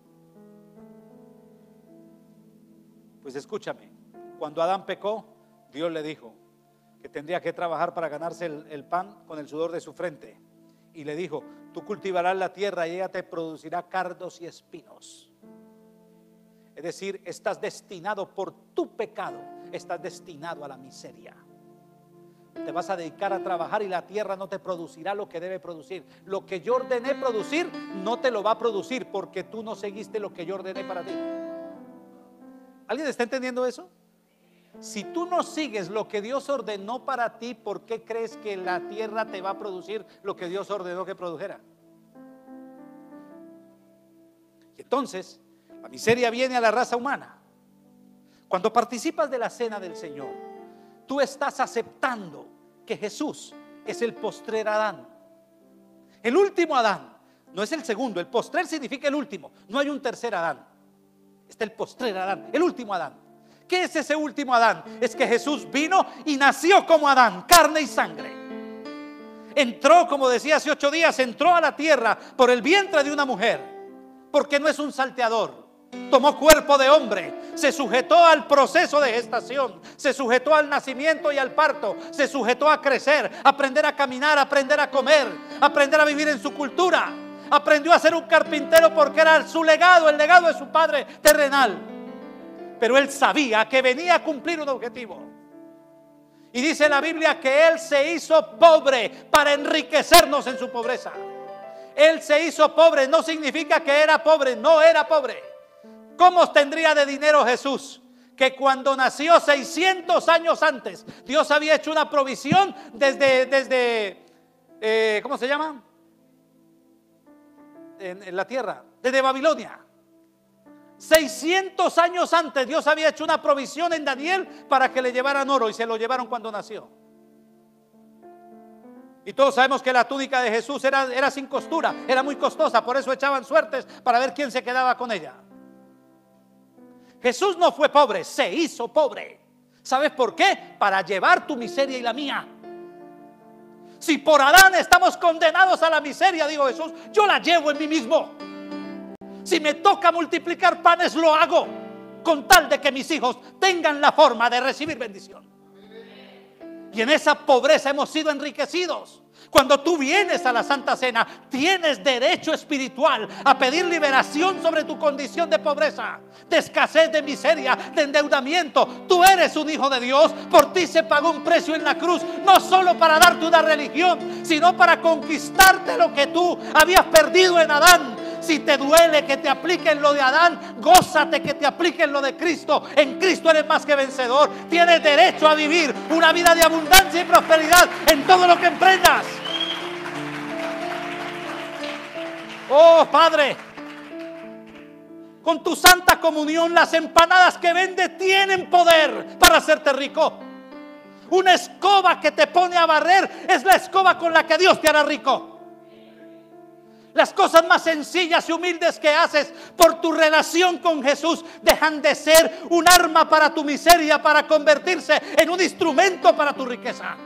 Pues escúchame, cuando Adán pecó, Dios le dijo que tendría que trabajar para ganarse el, el pan con el sudor de su frente. Y le dijo: tú cultivarás la tierra y ella te producirá cardos y espinos. Es decir, estás destinado por tu pecado, estás destinado a la miseria. Te vas a dedicar a trabajar y la tierra no te producirá lo que debe producir. Lo que yo ordené producir no te lo va a producir, porque tú no seguiste lo que yo ordené para ti. ¿Alguien está entendiendo eso? Si tú no sigues lo que Dios ordenó para ti, ¿por qué crees que la tierra te va a producir lo que Dios ordenó que produjera? Y entonces la miseria viene a la raza humana. Cuando participas de la cena del Señor, tú estás aceptando que Jesús es el postrer Adán, el último Adán. No es el segundo, el postrer significa el último. No hay un tercer Adán, está el postrer Adán, el último Adán. ¿Qué es ese último Adán? Es que Jesús vino y nació como Adán, carne y sangre. Entró, como decía hace ocho días, entró a la tierra por el vientre de una mujer, porque no es un salteador. Tomó cuerpo de hombre, se sujetó al proceso de gestación, se sujetó al nacimiento y al parto, se sujetó a crecer, aprender a caminar, aprender a comer, aprender a vivir en su cultura. Aprendió a ser un carpintero porque era su legado, el legado de su padre terrenal. Pero él sabía que venía a cumplir un objetivo. Y dice la Biblia que él se hizo pobre para enriquecernos en su pobreza. Él se hizo pobre no significa que era pobre, no era pobre. ¿Cómo tendría de dinero Jesús? Que cuando nació seiscientos años antes, Dios había hecho una provisión desde, desde eh, ¿cómo se llama? En, en la tierra, desde Babilonia. seiscientos años antes Dios había hecho una provisión en Daniel para que le llevaran oro, y se lo llevaron cuando nació. Y todos sabemos que la túnica de Jesús era, era sin costura, era muy costosa, por eso echaban suertes para ver quién se quedaba con ella. Jesús no fue pobre, se hizo pobre. ¿Sabes por qué? Para llevar tu miseria y la mía. Si por Adán estamos condenados a la miseria, digo Jesús, yo la llevo en mí mismo. Si me toca multiplicar panes, lo hago, con tal de que mis hijos tengan la forma de recibir bendición. Y en esa pobreza hemos sido enriquecidos. Cuando tú vienes a la Santa Cena, tienes derecho espiritual a pedir liberación sobre tu condición de pobreza, de escasez, de miseria, de endeudamiento. Tú eres un hijo de Dios. Por ti se pagó un precio en la cruz, no solo para darte una religión, sino para conquistarte lo que tú habías perdido en Adán. Si te duele que te apliquen lo de Adán, gózate que te apliquen lo de Cristo. En Cristo eres más que vencedor. Tienes derecho a vivir una vida de abundancia y prosperidad en todo lo que emprendas. Oh Padre, con tu santa comunión, las empanadas que vendes tienen poder para hacerte rico. Una escoba que te pone a barrer es la escoba con la que Dios te hará rico. Las cosas más sencillas y humildes que haces por tu relación con Jesús dejan de ser un arma para tu miseria, para convertirse en un instrumento para tu riqueza.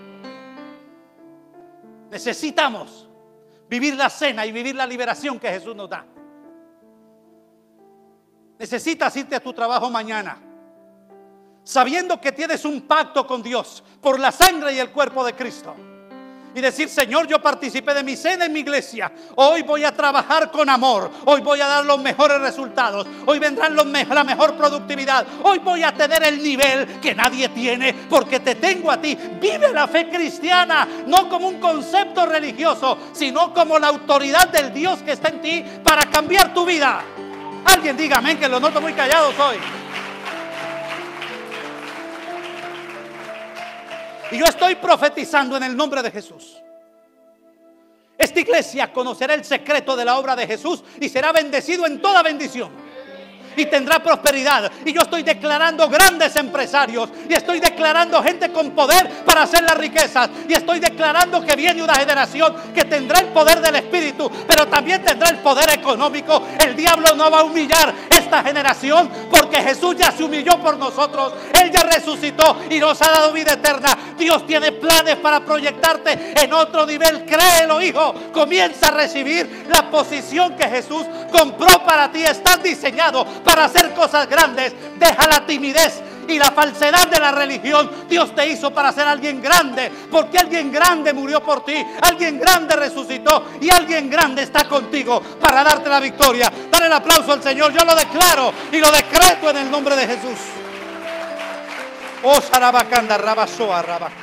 Necesitamos vivir la cena y vivir la liberación que Jesús nos da. Necesitas irte a tu trabajo mañana sabiendo que tienes un pacto con Dios por la sangre y el cuerpo de Cristo. y decir: Señor, yo participé de mi cena en mi iglesia, hoy voy a trabajar con amor, hoy voy a dar los mejores resultados, hoy vendrán los me la mejor productividad, hoy voy a tener el nivel que nadie tiene porque te tengo a ti. Vive la fe cristiana no como un concepto religioso, sino como la autoridad del Dios que está en ti para cambiar tu vida. Alguien diga amén, que lo noto muy callados hoy. Y yo estoy profetizando en el nombre de Jesús. Esta iglesia conocerá el secreto de la obra de Jesús y será bendecido en toda bendición. Y tendrá prosperidad. Y yo estoy declarando grandes empresarios. Y estoy declarando gente con poder para hacer las riquezas. Y estoy declarando que viene una generación que tendrá el poder del Espíritu, pero también tendrá el poder económico. El diablo no va a humillar esta generación, porque Jesús ya se humilló por nosotros. Él ya resucitó y nos ha dado vida eterna. Dios tiene planes para proyectarte en otro nivel. Créelo, hijo. Comienza a recibir la posición que Jesús compró para ti. Estás diseñado para hacer cosas grandes. Deja la timidez y la falsedad de la religión. Dios te hizo para ser alguien grande, porque alguien grande murió por ti, alguien grande resucitó y alguien grande está contigo para darte la victoria. Dale el aplauso al Señor. Yo lo declaro y lo decreto en el nombre de Jesús. Oh, Sarabacanda, Rabasoa, Rabacu.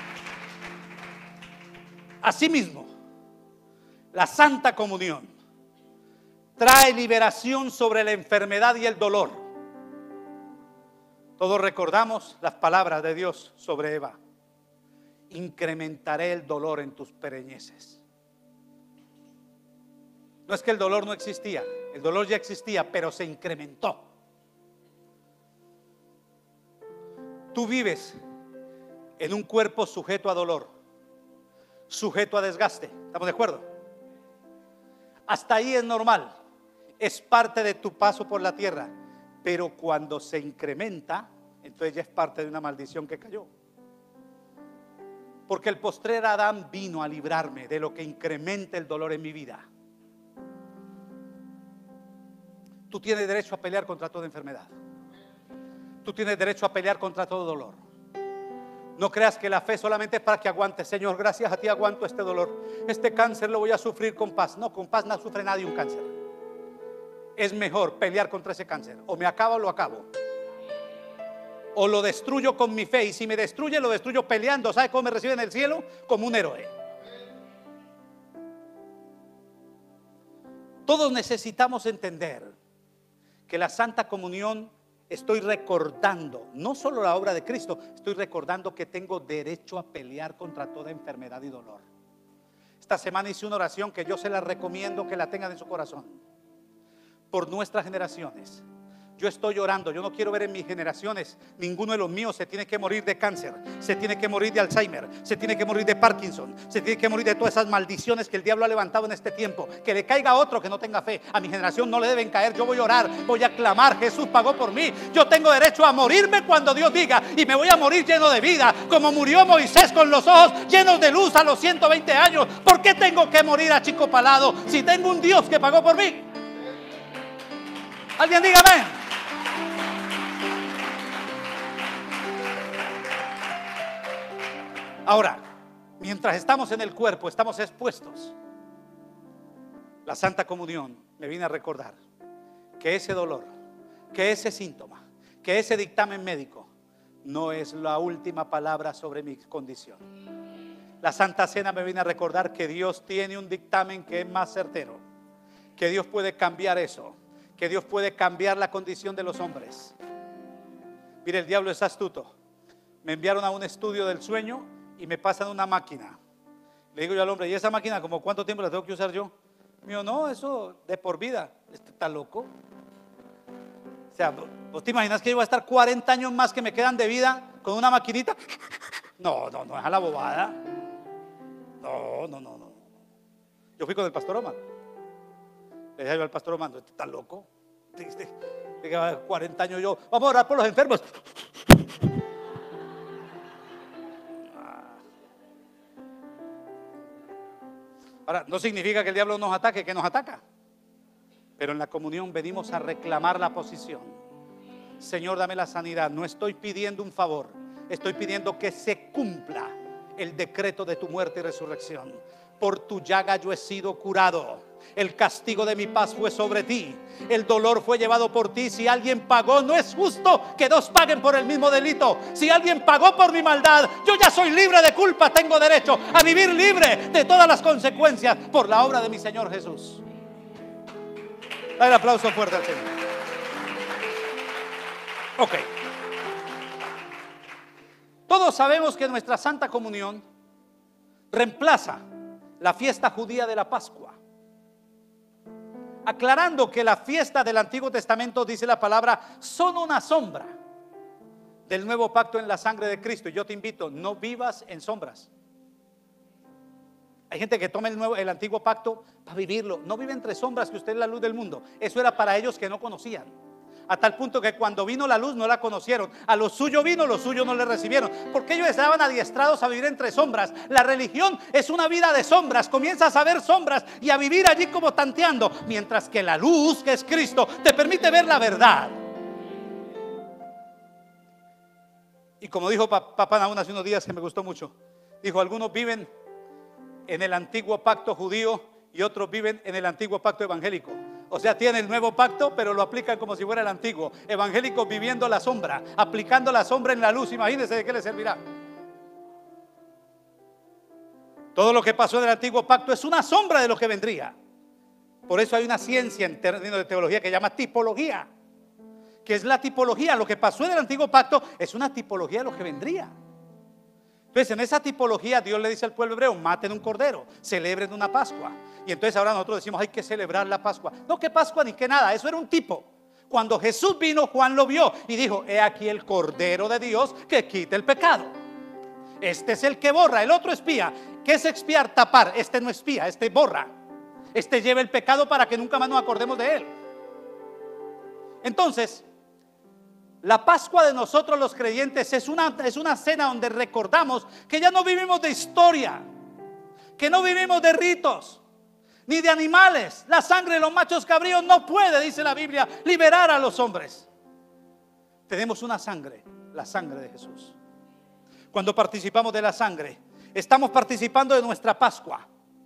Asimismo, la Santa Comunión trae liberación sobre la enfermedad y el dolor. Todos recordamos las palabras de Dios sobre Eva: incrementaré el dolor en tus pereñeces. No es que el dolor no existía, el dolor ya existía, pero se incrementó. Tú vives en un cuerpo sujeto a dolor, sujeto a desgaste. ¿Estamos de acuerdo? Hasta ahí es normal. Es parte de tu paso por la tierra. Pero cuando se incrementa, entonces ya es parte de una maldición que cayó. Porque el postrer Adán vino a librarme de lo que incrementa el dolor en mi vida. Tú tienes derecho a pelear contra toda enfermedad. Tú tienes derecho a pelear contra todo dolor. No creas que la fe solamente es para que aguantes. Señor, gracias a ti aguanto este dolor. Este cáncer lo voy a sufrir con paz. No, con paz no sufre nadie un cáncer. Es mejor pelear contra ese cáncer. O me acabo o lo acabo. O lo destruyo con mi fe. Y si me destruye, lo destruyo peleando. ¿Sabe cómo me recibe en el cielo? Como un héroe. Todos necesitamos entender que la Santa Comunión, estoy recordando no solo la obra de Cristo, estoy recordando que tengo derecho a pelear contra toda enfermedad y dolor. Esta semana hice una oración que yo se la recomiendo que la tengan en su corazón. Por nuestras generaciones. Yo estoy orando, yo no quiero ver en mis generaciones ninguno de los míos se tiene que morir de cáncer, se tiene que morir de Alzheimer, se tiene que morir de Parkinson, se tiene que morir de todas esas maldiciones que el diablo ha levantado en este tiempo. Que le caiga a otro que no tenga fe. A mi generación no le deben caer. Yo voy a orar, voy a clamar. Jesús pagó por mí. Yo tengo derecho a morirme cuando Dios diga, y me voy a morir lleno de vida, como murió Moisés con los ojos llenos de luz a los ciento veinte años. ¿Por qué tengo que morir a chico palado si tengo un Dios que pagó por mí? Alguien diga amén. Ahora, mientras estamos en el cuerpo, estamos expuestos. La Santa Comunión me viene a recordar que ese dolor, que ese síntoma, que ese dictamen médico no es la última palabra sobre mi condición. La Santa Cena me viene a recordar que Dios tiene un dictamen que es más certero, que Dios puede cambiar eso, que Dios puede cambiar la condición de los hombres. Mire, el diablo es astuto. Me enviaron a un estudio del sueño y me pasan una máquina. Le digo yo al hombre, ¿y esa máquina como cuánto tiempo la tengo que usar yo? Me dijo, no, eso de por vida. ¿Este está loco? O sea, ¿vos te imaginas que yo voy a estar cuarenta años más que me quedan de vida con una maquinita? No, no, no, es a la bobada. No, no, no, no. Yo fui con el pastor Omar. Le dije yo al pastor Omar, ¿este está loco? Diga, cuarenta años yo, vamos a orar por los enfermos. Ahora, no significa que el diablo nos ataque, que nos ataca. Pero en la comunión venimos a reclamar la posición. Señor, dame la sanidad. No estoy pidiendo un favor, estoy pidiendo que se cumpla el decreto de tu muerte y resurrección. Por tu llaga yo he sido curado. El castigo de mi paz fue sobre ti. El dolor fue llevado por ti. Si alguien pagó, no es justo que dos paguen por el mismo delito. Si alguien pagó por mi maldad, yo ya soy libre de culpa. Tengo derecho a vivir libre de todas las consecuencias por la obra de mi Señor Jesús. Dale el aplauso fuerte al Señor. Ok. Todos sabemos que nuestra Santa Comunión reemplaza la fiesta judía de la Pascua, aclarando que la fiesta del Antiguo Testamento, dice la palabra, son una sombra del nuevo pacto en la sangre de Cristo. Y yo te invito, no vivas en sombras. Hay gente que toma el, nuevo, el antiguo pacto para vivirlo. No vive entre sombras, que usted es la luz del mundo. Eso era para ellos que no conocían. A tal punto que cuando vino la luz no la conocieron. A lo suyo vino, los suyos no le recibieron, porque ellos estaban adiestrados a vivir entre sombras. La religión es una vida de sombras. Comienzas a ver sombras y a vivir allí como tanteando, mientras que la luz, que es Cristo, te permite ver la verdad. Y como dijo Papá Naúm hace unos días, que me gustó mucho, dijo: algunos viven en el antiguo pacto judío y otros viven en el antiguo pacto evangélico. O sea, tienen el nuevo pacto, pero lo aplican como si fuera el antiguo. Evangélicos viviendo la sombra, aplicando la sombra en la luz. Imagínense de qué les servirá. Todo lo que pasó en el antiguo pacto es una sombra de lo que vendría. Por eso hay una ciencia en términos de teología que se llama tipología. Que es la tipología. Lo que pasó en el antiguo pacto es una tipología de lo que vendría. Entonces, en esa tipología Dios le dice al pueblo hebreo: maten un cordero, celebren una Pascua. Y entonces ahora nosotros decimos: hay que celebrar la Pascua. No, que Pascua ni que nada, eso era un tipo. Cuando Jesús vino, Juan lo vio y dijo: he aquí el Cordero de Dios que quita el pecado. Este es el que borra. El otro espía. ¿Qué es expiar? Tapar. Este no espía, este borra. Este lleva el pecado para que nunca más nos acordemos de él. Entonces, la Pascua de nosotros los creyentes es una, es una cena donde recordamos que ya no vivimos de historia, que no vivimos de ritos, ni de animales. La sangre de los machos cabríos no puede, dice la Biblia, liberar a los hombres. Tenemos una sangre, la sangre de Jesús. Cuando participamos de la sangre, estamos participando de nuestra Pascua.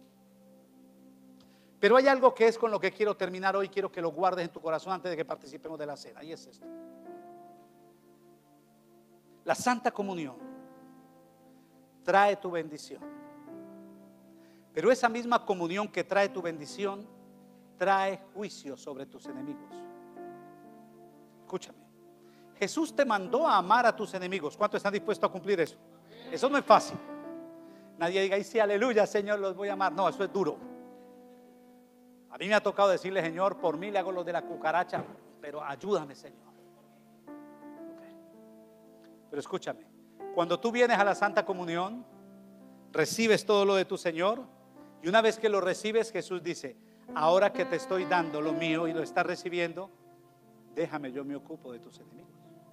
Pero hay algo que es con lo que quiero terminar hoy. Quiero que lo guardes en tu corazón antes de que participemos de la cena, y es esto: la Santa Comunión trae tu bendición, pero esa misma comunión que trae tu bendición trae juicio sobre tus enemigos. Escúchame, Jesús te mandó a amar a tus enemigos. ¿Cuántos están dispuestos a cumplir eso? Eso no es fácil. Nadie diga: y sí, aleluya, Señor, los voy a amar. No, eso es duro. A mí me ha tocado decirle: Señor, por mí le hago lo de la cucaracha, pero ayúdame, Señor. Pero escúchame, cuando tú vienes a la Santa Comunión, recibes todo lo de tu Señor, y una vez que lo recibes, Jesús dice: ahora que te estoy dando lo mío y lo estás recibiendo, déjame, yo me ocupo de tus enemigos.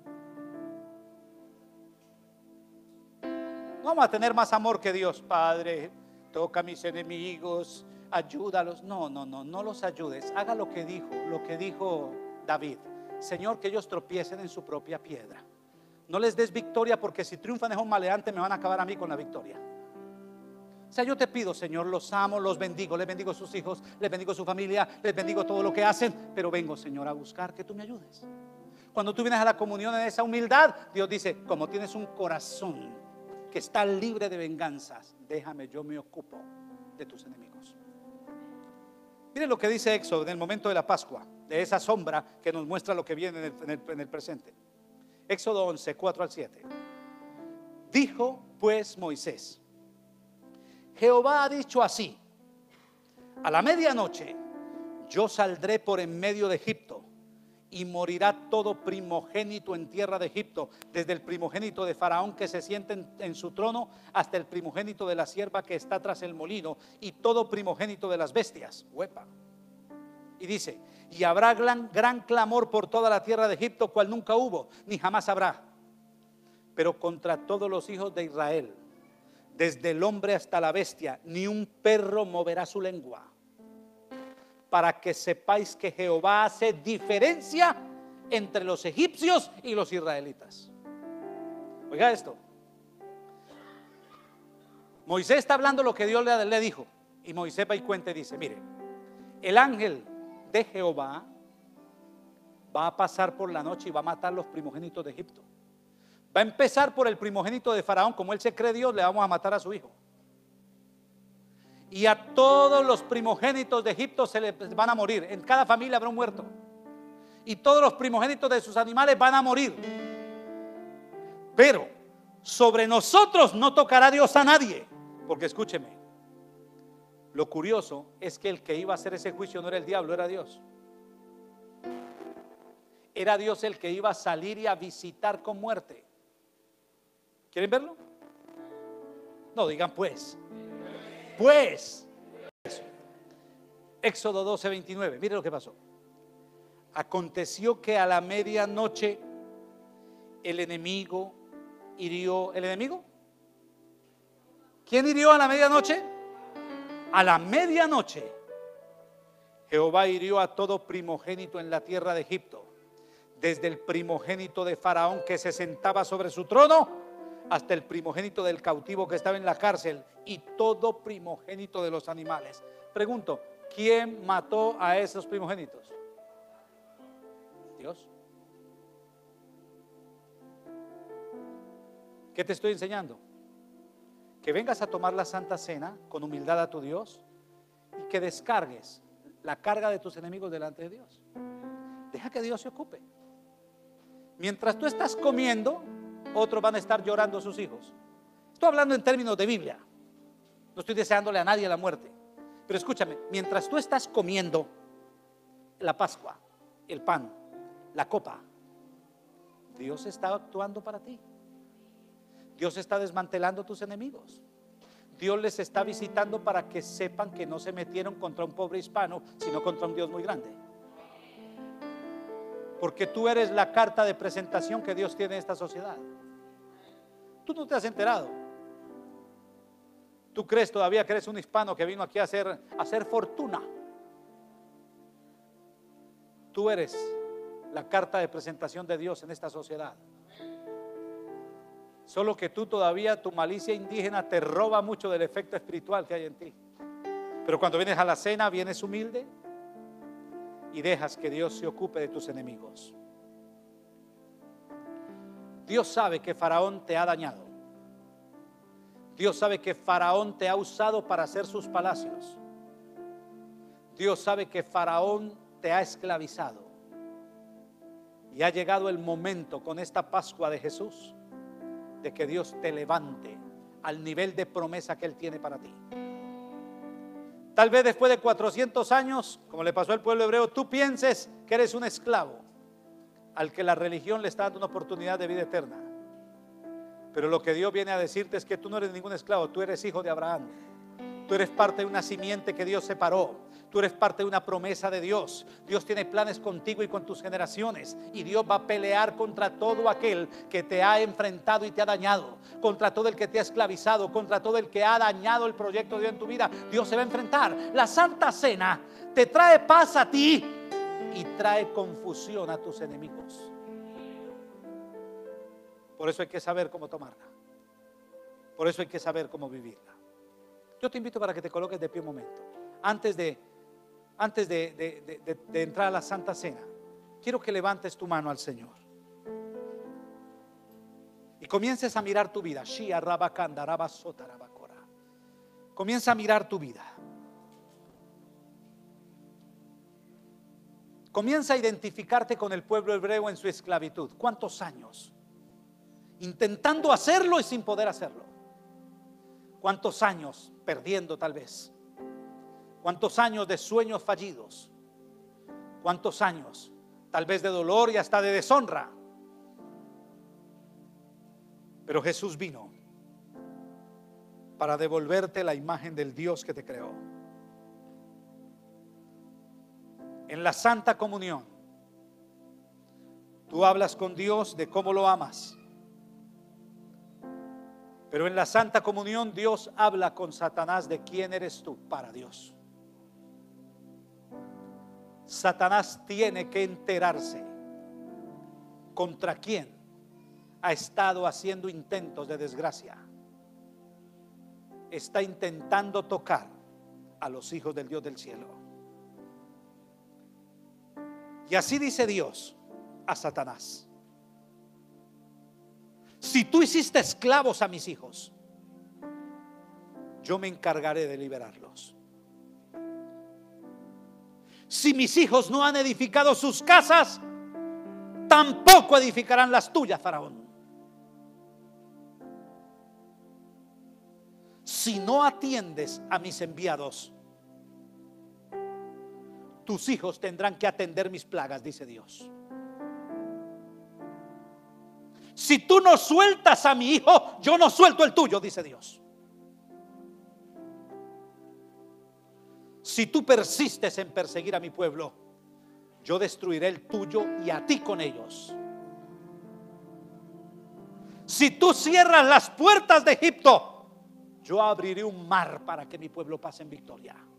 No vamos a tener más amor que Dios. Padre, toca a mis enemigos, ayúdalos. No, no, no, no los ayudes. Haga lo que dijo, lo que dijo David: Señor, que ellos tropiecen en su propia piedra. No les des victoria, porque si triunfan es un maleante, me van a acabar a mí con la victoria. O sea, yo te pido, Señor, los amo, los bendigo, les bendigo a sus hijos, les bendigo a su familia, les bendigo todo lo que hacen, pero vengo, Señor, a buscar que tú me ayudes. Cuando tú vienes a la comunión en esa humildad, Dios dice: como tienes un corazón que está libre de venganzas, déjame, yo me ocupo de tus enemigos. Miren lo que dice Éxodo en el momento de la Pascua, de esa sombra que nos muestra lo que viene en el, en el, en el presente. Éxodo once, cuatro al siete. Dijo pues Moisés: Jehová ha dicho así: a la medianoche yo saldré por en medio de Egipto, y morirá todo primogénito en tierra de Egipto, desde el primogénito de Faraón que se siente en, en su trono, hasta el primogénito de la sierva que está tras el molino, y todo primogénito de las bestias. Huepa. Y dice: y habrá gran, gran clamor por toda la tierra de Egipto, cual nunca hubo, ni jamás habrá. Pero contra todos los hijos de Israel, desde el hombre hasta la bestia, ni un perro moverá su lengua, para que sepáis que Jehová hace diferencia entre los egipcios y los israelitas. Oiga esto: Moisés está hablando lo que Dios le, le dijo. Y Moisés va y cuenta y dice: mire, el ángel de Jehová va a pasar por la noche y va a matar los primogénitos de Egipto. Va a empezar por el primogénito de Faraón. Como él se cree Dios, le vamos a matar a su hijo. Y a todos los primogénitos de Egipto se les van a morir. En cada familia habrá un muerto. Y todos los primogénitos de sus animales van a morir. Pero sobre nosotros no tocará Dios a nadie. Porque escúcheme, lo curioso es que el que iba a hacer ese juicio no era el diablo, era Dios. Era Dios el que iba a salir y a visitar con muerte. ¿Quieren verlo? No, digan pues. Pues. Éxodo doce, veintinueve. Mire lo que pasó. Aconteció que a la medianoche el enemigo hirió. ¿El enemigo? ¿Quién hirió a la medianoche? A la medianoche Jehová hirió a todo primogénito en la tierra de Egipto, desde el primogénito de Faraón que se sentaba sobre su trono, hasta el primogénito del cautivo que estaba en la cárcel, y todo primogénito de los animales. Pregunto, ¿quién mató a esos primogénitos? Dios. ¿Qué te estoy enseñando? Que vengas a tomar la Santa Cena con humildad a tu Dios y que descargues la carga de tus enemigos delante de Dios. Deja que Dios se ocupe. Mientras tú estás comiendo, otros van a estar llorando a sus hijos. Estoy hablando en términos de Biblia. No estoy deseándole a nadie la muerte. Pero escúchame, mientras tú estás comiendo la Pascua, el pan, la copa, Dios está actuando para ti. Dios está desmantelando tus enemigos. Dios les está visitando para que sepan que no se metieron contra un pobre hispano, sino contra un Dios muy grande. Porque tú eres la carta de presentación que Dios tiene en esta sociedad. Tú no te has enterado. Tú crees todavía que eres un hispano que vino aquí a hacer, a hacer fortuna. Tú eres la carta de presentación de Dios en esta sociedad. Solo que tú todavía, tu malicia indígena te roba mucho del efecto espiritual que hay en ti. Pero cuando vienes a la cena, vienes humilde y dejas que Dios se ocupe de tus enemigos. Dios sabe que Faraón te ha dañado. Dios sabe que Faraón te ha usado para hacer sus palacios. Dios sabe que Faraón te ha esclavizado. Y ha llegado el momento con esta Pascua de Jesús de que Dios te levante al nivel de promesa que Él tiene para ti. Tal vez después de cuatrocientos años, como le pasó al pueblo hebreo, tú pienses que eres un esclavo al que la religión le está dando una oportunidad de vida eterna. Pero lo que Dios viene a decirte es que tú no eres ningún esclavo, tú eres hijo de Abraham. Tú eres parte de una simiente que Dios separó. Tú eres parte de una promesa de Dios. Dios tiene planes contigo y con tus generaciones. Y Dios va a pelear contra todo aquel que te ha enfrentado y te ha dañado. Contra todo el que te ha esclavizado. Contra todo el que ha dañado el proyecto de Dios en tu vida. Dios se va a enfrentar. La Santa Cena te trae paz a ti y trae confusión a tus enemigos. Por eso hay que saber cómo tomarla. Por eso hay que saber cómo vivirla. Yo te invito para que te coloques de pie un momento. Antes de, antes de, de, de, de, de entrar a la Santa Cena, quiero que levantes tu mano al Señor y comiences a mirar tu vida. Comienza a mirar tu vida. Comienza a identificarte con el pueblo hebreo en su esclavitud. ¿Cuántos años? Intentando hacerlo y sin poder hacerlo. ¿Cuántos años perdiendo tal vez? ¿Cuántos años de sueños fallidos? ¿Cuántos años tal vez de dolor y hasta de deshonra? Pero Jesús vino para devolverte la imagen del Dios que te creó. En la Santa Comunión, tú hablas con Dios de cómo lo amas. Pero en la Santa Comunión Dios habla con Satanás de quién eres tú para Dios. Satanás tiene que enterarse contra quién ha estado haciendo intentos de desgracia. está intentando tocar a los hijos del Dios del cielo. Y así dice Dios a Satanás: si tú hiciste esclavos a mis hijos, yo me encargaré de liberarlos. Si mis hijos no han edificado sus casas, tampoco edificarán las tuyas, Faraón. Si no atiendes a mis enviados, tus hijos tendrán que atender mis plagas, dice Dios. Si tú no sueltas a mi hijo, yo no suelto el tuyo, dice Dios. Si tú persistes en perseguir a mi pueblo, yo destruiré el tuyo y a ti con ellos. Si tú cierras las puertas de Egipto, yo abriré un mar para que mi pueblo pase en victoria.